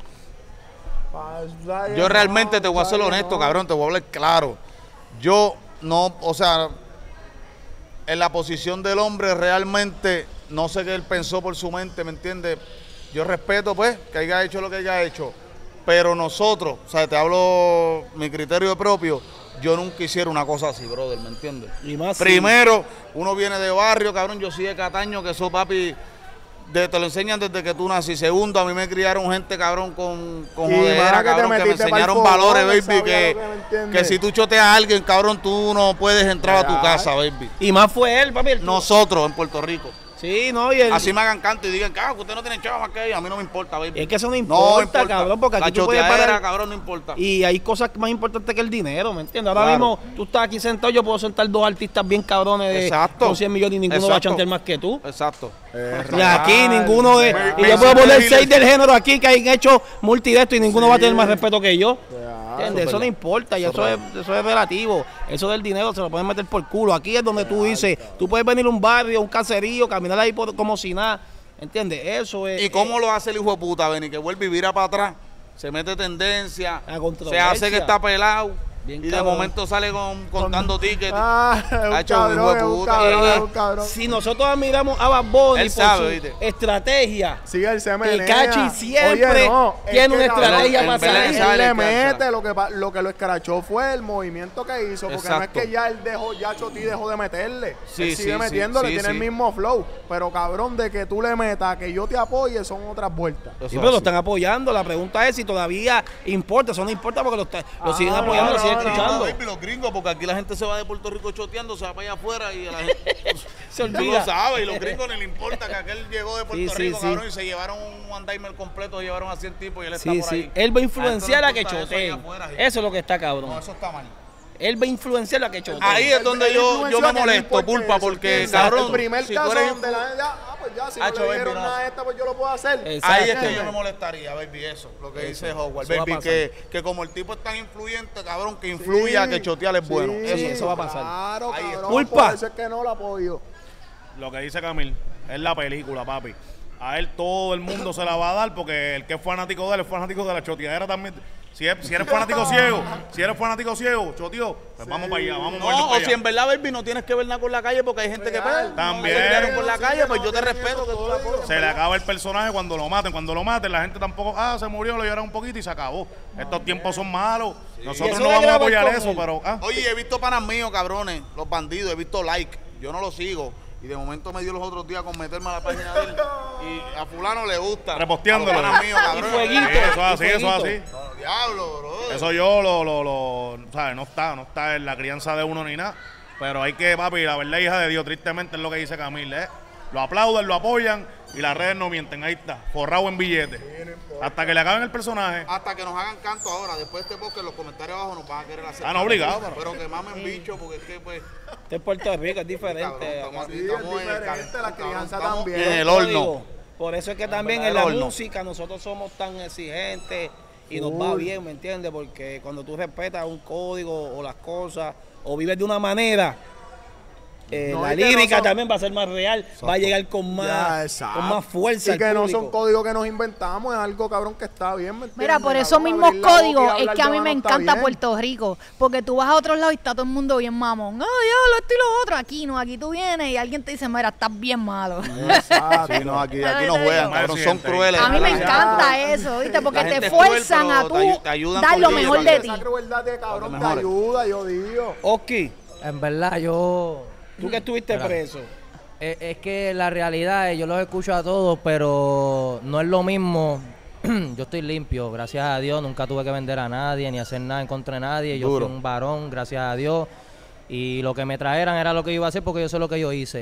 Pa- Yo realmente no, te voy a ser ¿sabes? honesto, No. cabrón, te voy a hablar claro. Yo no, o sea, en la posición del hombre realmente no sé qué él pensó por su mente, ¿me entiendes? Yo respeto, pues, que haya hecho lo que haya hecho, pero nosotros, o sea, te hablo mi criterio propio, yo nunca hiciera una cosa así, brother, ¿me entiendes? Y más si- Primero, uno viene de barrio, cabrón, yo soy de Cataño, que eso, papi, de, te lo enseñan desde que tú nací. Segundo, a mí me criaron gente, cabrón, con, con Y jodera, más que te cabrón, que me metiste pa'l enseñaron fogón, valores, baby, sabía que, lo que me entiendes. que si tú choteas a alguien, cabrón, tú no puedes entrar a tu Ya. casa, baby. Y más fue él, papi. el- Nosotros en Puerto Rico. Sí, no, y él... Así me hagan canto y digan, cabrón, que usted no tiene chava más que ella, a mí no me importa, baby. Es que eso no importa, cabrón, porque aquí la tú puedes choteadera, parar- cabrón, no importa. Y hay cosas más importantes que el dinero, ¿me entiendes? Ahora Claro. mismo tú estás aquí sentado, yo puedo sentar dos artistas bien cabrones de Exacto. con cien millones y ninguno va a Exacto. chantar más que tú. Exacto. Y aquí ninguno de... Me- Y me yo puedo hizo poner elegir seis el- del género aquí que han hecho multi de esto y ninguno va a tener más respeto que yo. ¿Entiendes? eso Eso es no importa y Eso eso es es, eso es relativo. Eso del dinero se lo pueden meter por culo. Aquí es donde tú dices, tú puedes venir a un barrio, un caserío, caminar ahí por- como si nada. ¿Entiendes? Eso es... ¿Y cómo lo hace el hijo de puta, Benny? Que vuelve y vira para atrás, se mete tendencia, La se controversia. hace que está pelado Bien y de cabrón. momento sale con, contando tickets. Ah, es un Ha hecho un cabrón, hijo de es un puta. cabrón, Eh, es un cabrón. Si nosotros admiramos a Bad Bunny Él por sabe, su ¿viste? estrategia, Sí, él se que menea. Cachi siempre Oye, no, es tiene que, una cabrón, estrategia él- para él- él salir. sabe Él le el mete, cáncer. lo que, pa- lo que lo escrachó fue el movimiento que hizo, porque no Exacto. es que ya él dejó, ya Choti dejó de meterle. Sí, él sigue sí, metiéndole, sí, tiene sí. el mismo flow. Pero cabrón, de que tú le metas, que yo te apoye, son otras vueltas. Eso Sí, pero lo así. están apoyando. La pregunta es si todavía importa. Eso no importa porque lo, está- lo Ah, siguen apoyando, no, lo siguen no, no, escuchando. Baby, los gringos, porque aquí la gente se va de Puerto Rico choteando, se va para allá afuera y a la gente Se tú olvida. lo sabes, y los gringos no le importa que aquel llegó de Puerto Sí, sí, Rico, sí. cabrón, y se llevaron un one timer completo, se llevaron a cien tipos y él está Sí, por sí. ahí. Él va a La influenciar a gente que no le importa eso allá choteen. afuera, sí. Eso es lo que está cabrón. No, eso está mal. Él va a influenciar a que choteen. Ahí es donde Él yo, yo influenció me a que no molesto, importe pulpa, eso, porque, ¿entiendes? cabrón, El primer si caso tú eres donde la ya, ah, pues ya, si Hacho, no le baby, dijeron no. nada a esta, pues yo lo puedo hacer. Exacto. Ahí es que ¿Entiendes? yo me molestaría, baby, eso, lo que dice Howard, eso va a baby, pasar. que, que como el tipo es tan influyente, cabrón, que influya, que chotear es bueno. Sí, Eso, eso va a pasar. Claro, Ahí está. cabrón, Pulpa. por eso es que no lo apoyo. Lo que dice Camil es la película, papi. A él todo el mundo se la va a dar porque el que es fanático de él es fanático de la choteadera también. Si, es- si eres fanático ciego, si eres fanático ciego, choteó, pues vamos para allá, vamos a movernos No, o para si allá. en verdad, baby, no tienes que ver nada con la calle porque hay gente que Real. ve. También. Se criaron por la Sí, calle, que pues no yo te tienen respeto esos que tú la códigos. Se le acaba el personaje cuando lo maten. Cuando lo maten, la gente tampoco, ah, se murió, lo lloran un poquito y se acabó. Estos tiempos son malos. Nosotros Eso no de vamos a grabar apoyar con eso, él. pero. Ah, Oye, he visto panas míos, cabrones, los bandidos, he visto like. Yo no lo sigo. Y de momento me dio los otros días con meterme a la página de él. Y a fulano le gusta. Reposteándolo. A los panas míos, cabrón. Y fueguito. sí, eso es así, Y eso es así. fueguito. No, diablo, bro. Eso yo lo, lo, lo, ¿sabes? No está, no está en la crianza de uno ni nada. Pero hay que, papi, la verdad, hija de Dios, tristemente es lo que dice Camil, ¿eh? Lo aplauden, lo apoyan y las redes no mienten. Ahí está, forrado en billetes. Hasta que le acaben el personaje. Hasta que nos hagan canto ahora, después de este podcast, en los comentarios abajo nos van a querer hacer. Ah, no, obligado, Pero, pero- que mamen bicho, porque es que, pues. Este es Puerto Rico, es diferente. cabrón, estamos aquí, Sí, es estamos en el diferente, la cabrón, crianza estamos también. En el Yo horno. digo, por eso es que también verdad, en la el horno. música nosotros somos tan exigentes y nos va bien, ¿me entiendes? Porque cuando tú respetas un código o las cosas o vives de una manera, eh, No, la y que no lírica son- también va a ser más real, va a llegar con Ya, más, exacto. con más fuerza. Y que al no público. son códigos que nos inventamos, es algo cabrón que está bien. ¿me Mira, entiendes, por esos cabrón? mismos Abrir la boca y códigos es hablar que a de mí me mano está encanta bien. Puerto Rico, porque tú vas a otros lados y está todo el mundo bien mamón. Ah, diablo, esto y lo otro. Aquí no, aquí tú vienes y alguien te dice, mira, estás bien malo. Exacto. Sí, no, aquí, aquí Ay, no te juegan, digo. cabrón, son Presidente. crueles. A mí me La gente- encanta eso, ¿viste? Porque La te gente es cruel, fuerzan pero a te tú ayu- te ayudan dar con lo guía, mejor con de guía. ti. Esa crueldad de cabrón Lo te mejor. ayuda, yo digo. Oski, En verdad, yo. tú que estuviste Mira. preso. Es, es que la realidad es, yo los escucho a todos, pero no es lo mismo. Yo estoy limpio, gracias a Dios. Nunca tuve que vender a nadie ni hacer nada en contra de nadie. Yo Duro. fui un varón, gracias a Dios. Y lo que me trajeran era lo que yo iba a hacer porque yo sé lo que yo hice.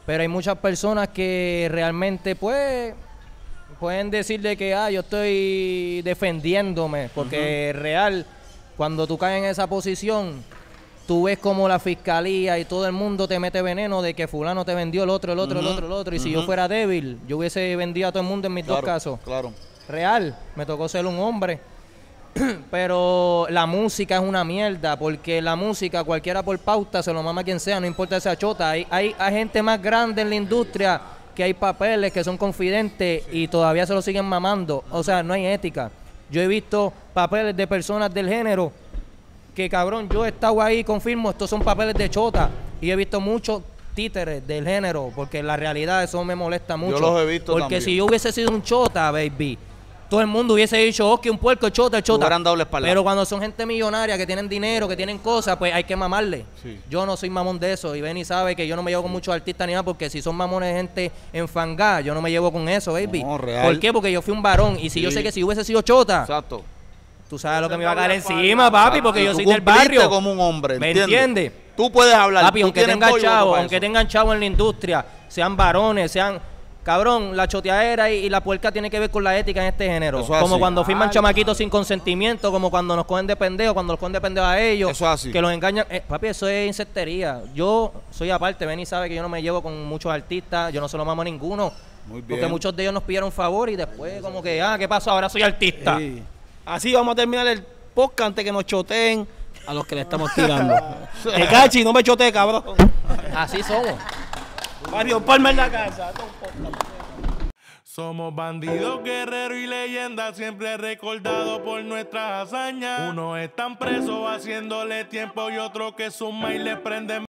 Pero hay muchas personas que realmente, pues, pueden decirle que, ah, yo estoy defendiéndome, porque uh-huh. real, cuando tú caes en esa posición, tú ves como la fiscalía y todo el mundo te mete veneno de que fulano te vendió el otro, el otro, uh-huh. el otro, el otro. Y uh-huh. si yo fuera débil, yo hubiese vendido a todo el mundo en mis claro, dos casos. Claro. Real, me tocó ser un hombre. Pero la música es una mierda, porque la música, cualquiera por pauta, se lo mama quien sea, no importa esa chota. Hay, hay, hay gente más grande en la industria que hay papeles que son confidentes y todavía se lo siguen mamando. O sea, no hay ética. Yo he visto papeles de personas del género que, cabrón, yo he estado ahí, confirmo, estos son papeles de chota. Y he visto muchos títeres del género, porque la realidad eso me molesta mucho. Yo los he visto Porque también. si yo hubiese sido un chota, baby, todo el mundo hubiese dicho, oh, que un puerco, chota, chota. Hubieran dado la espalda. Pero cuando son gente millonaria, que tienen dinero, que tienen cosas, pues hay que mamarle. Sí. Yo no soy mamón de eso. Y Benny sabe que yo no me llevo con muchos artistas ni nada, porque si son mamones de gente enfangada, yo no me llevo con eso, baby. No, real. ¿Por qué? Porque yo fui un varón. Y si sí. yo sé que si hubiese sido chota, exacto, tú sabes lo que me iba a caer encima, papi, porque yo soy del barrio. Como un hombre, ¿me entiendes? Tú puedes hablar. Papi, aunque tengan chavo, aunque tengan chavo en la industria, sean varones, sean... Cabrón, la choteadera y, y la puerca tiene que ver con la ética en este género. Eso es como así. cuando firman Ay, chamaquitos sin consentimiento, como cuando nos cogen de pendejo, cuando los cogen de pendejo a ellos. Eso es así. Que los engañan. Eh, papi, eso es insectería. Yo soy aparte, Benny sabe que yo no me llevo con muchos artistas, yo no se lo mamo a ninguno. Muy bien. Porque muchos de ellos nos pidieron favor y después como que, ah, ¿qué pasó? Ahora soy artista. Sí. Así vamos a terminar el podcast antes que nos choteen a los que le estamos tirando. Te cachi, no me chotee, cabrón. Así somos. Mario Palma en la casa. Somos bandidos, guerreros y leyendas, siempre recordados por nuestras hazañas. Unos están presos haciéndole tiempo y otros que suman y le prenden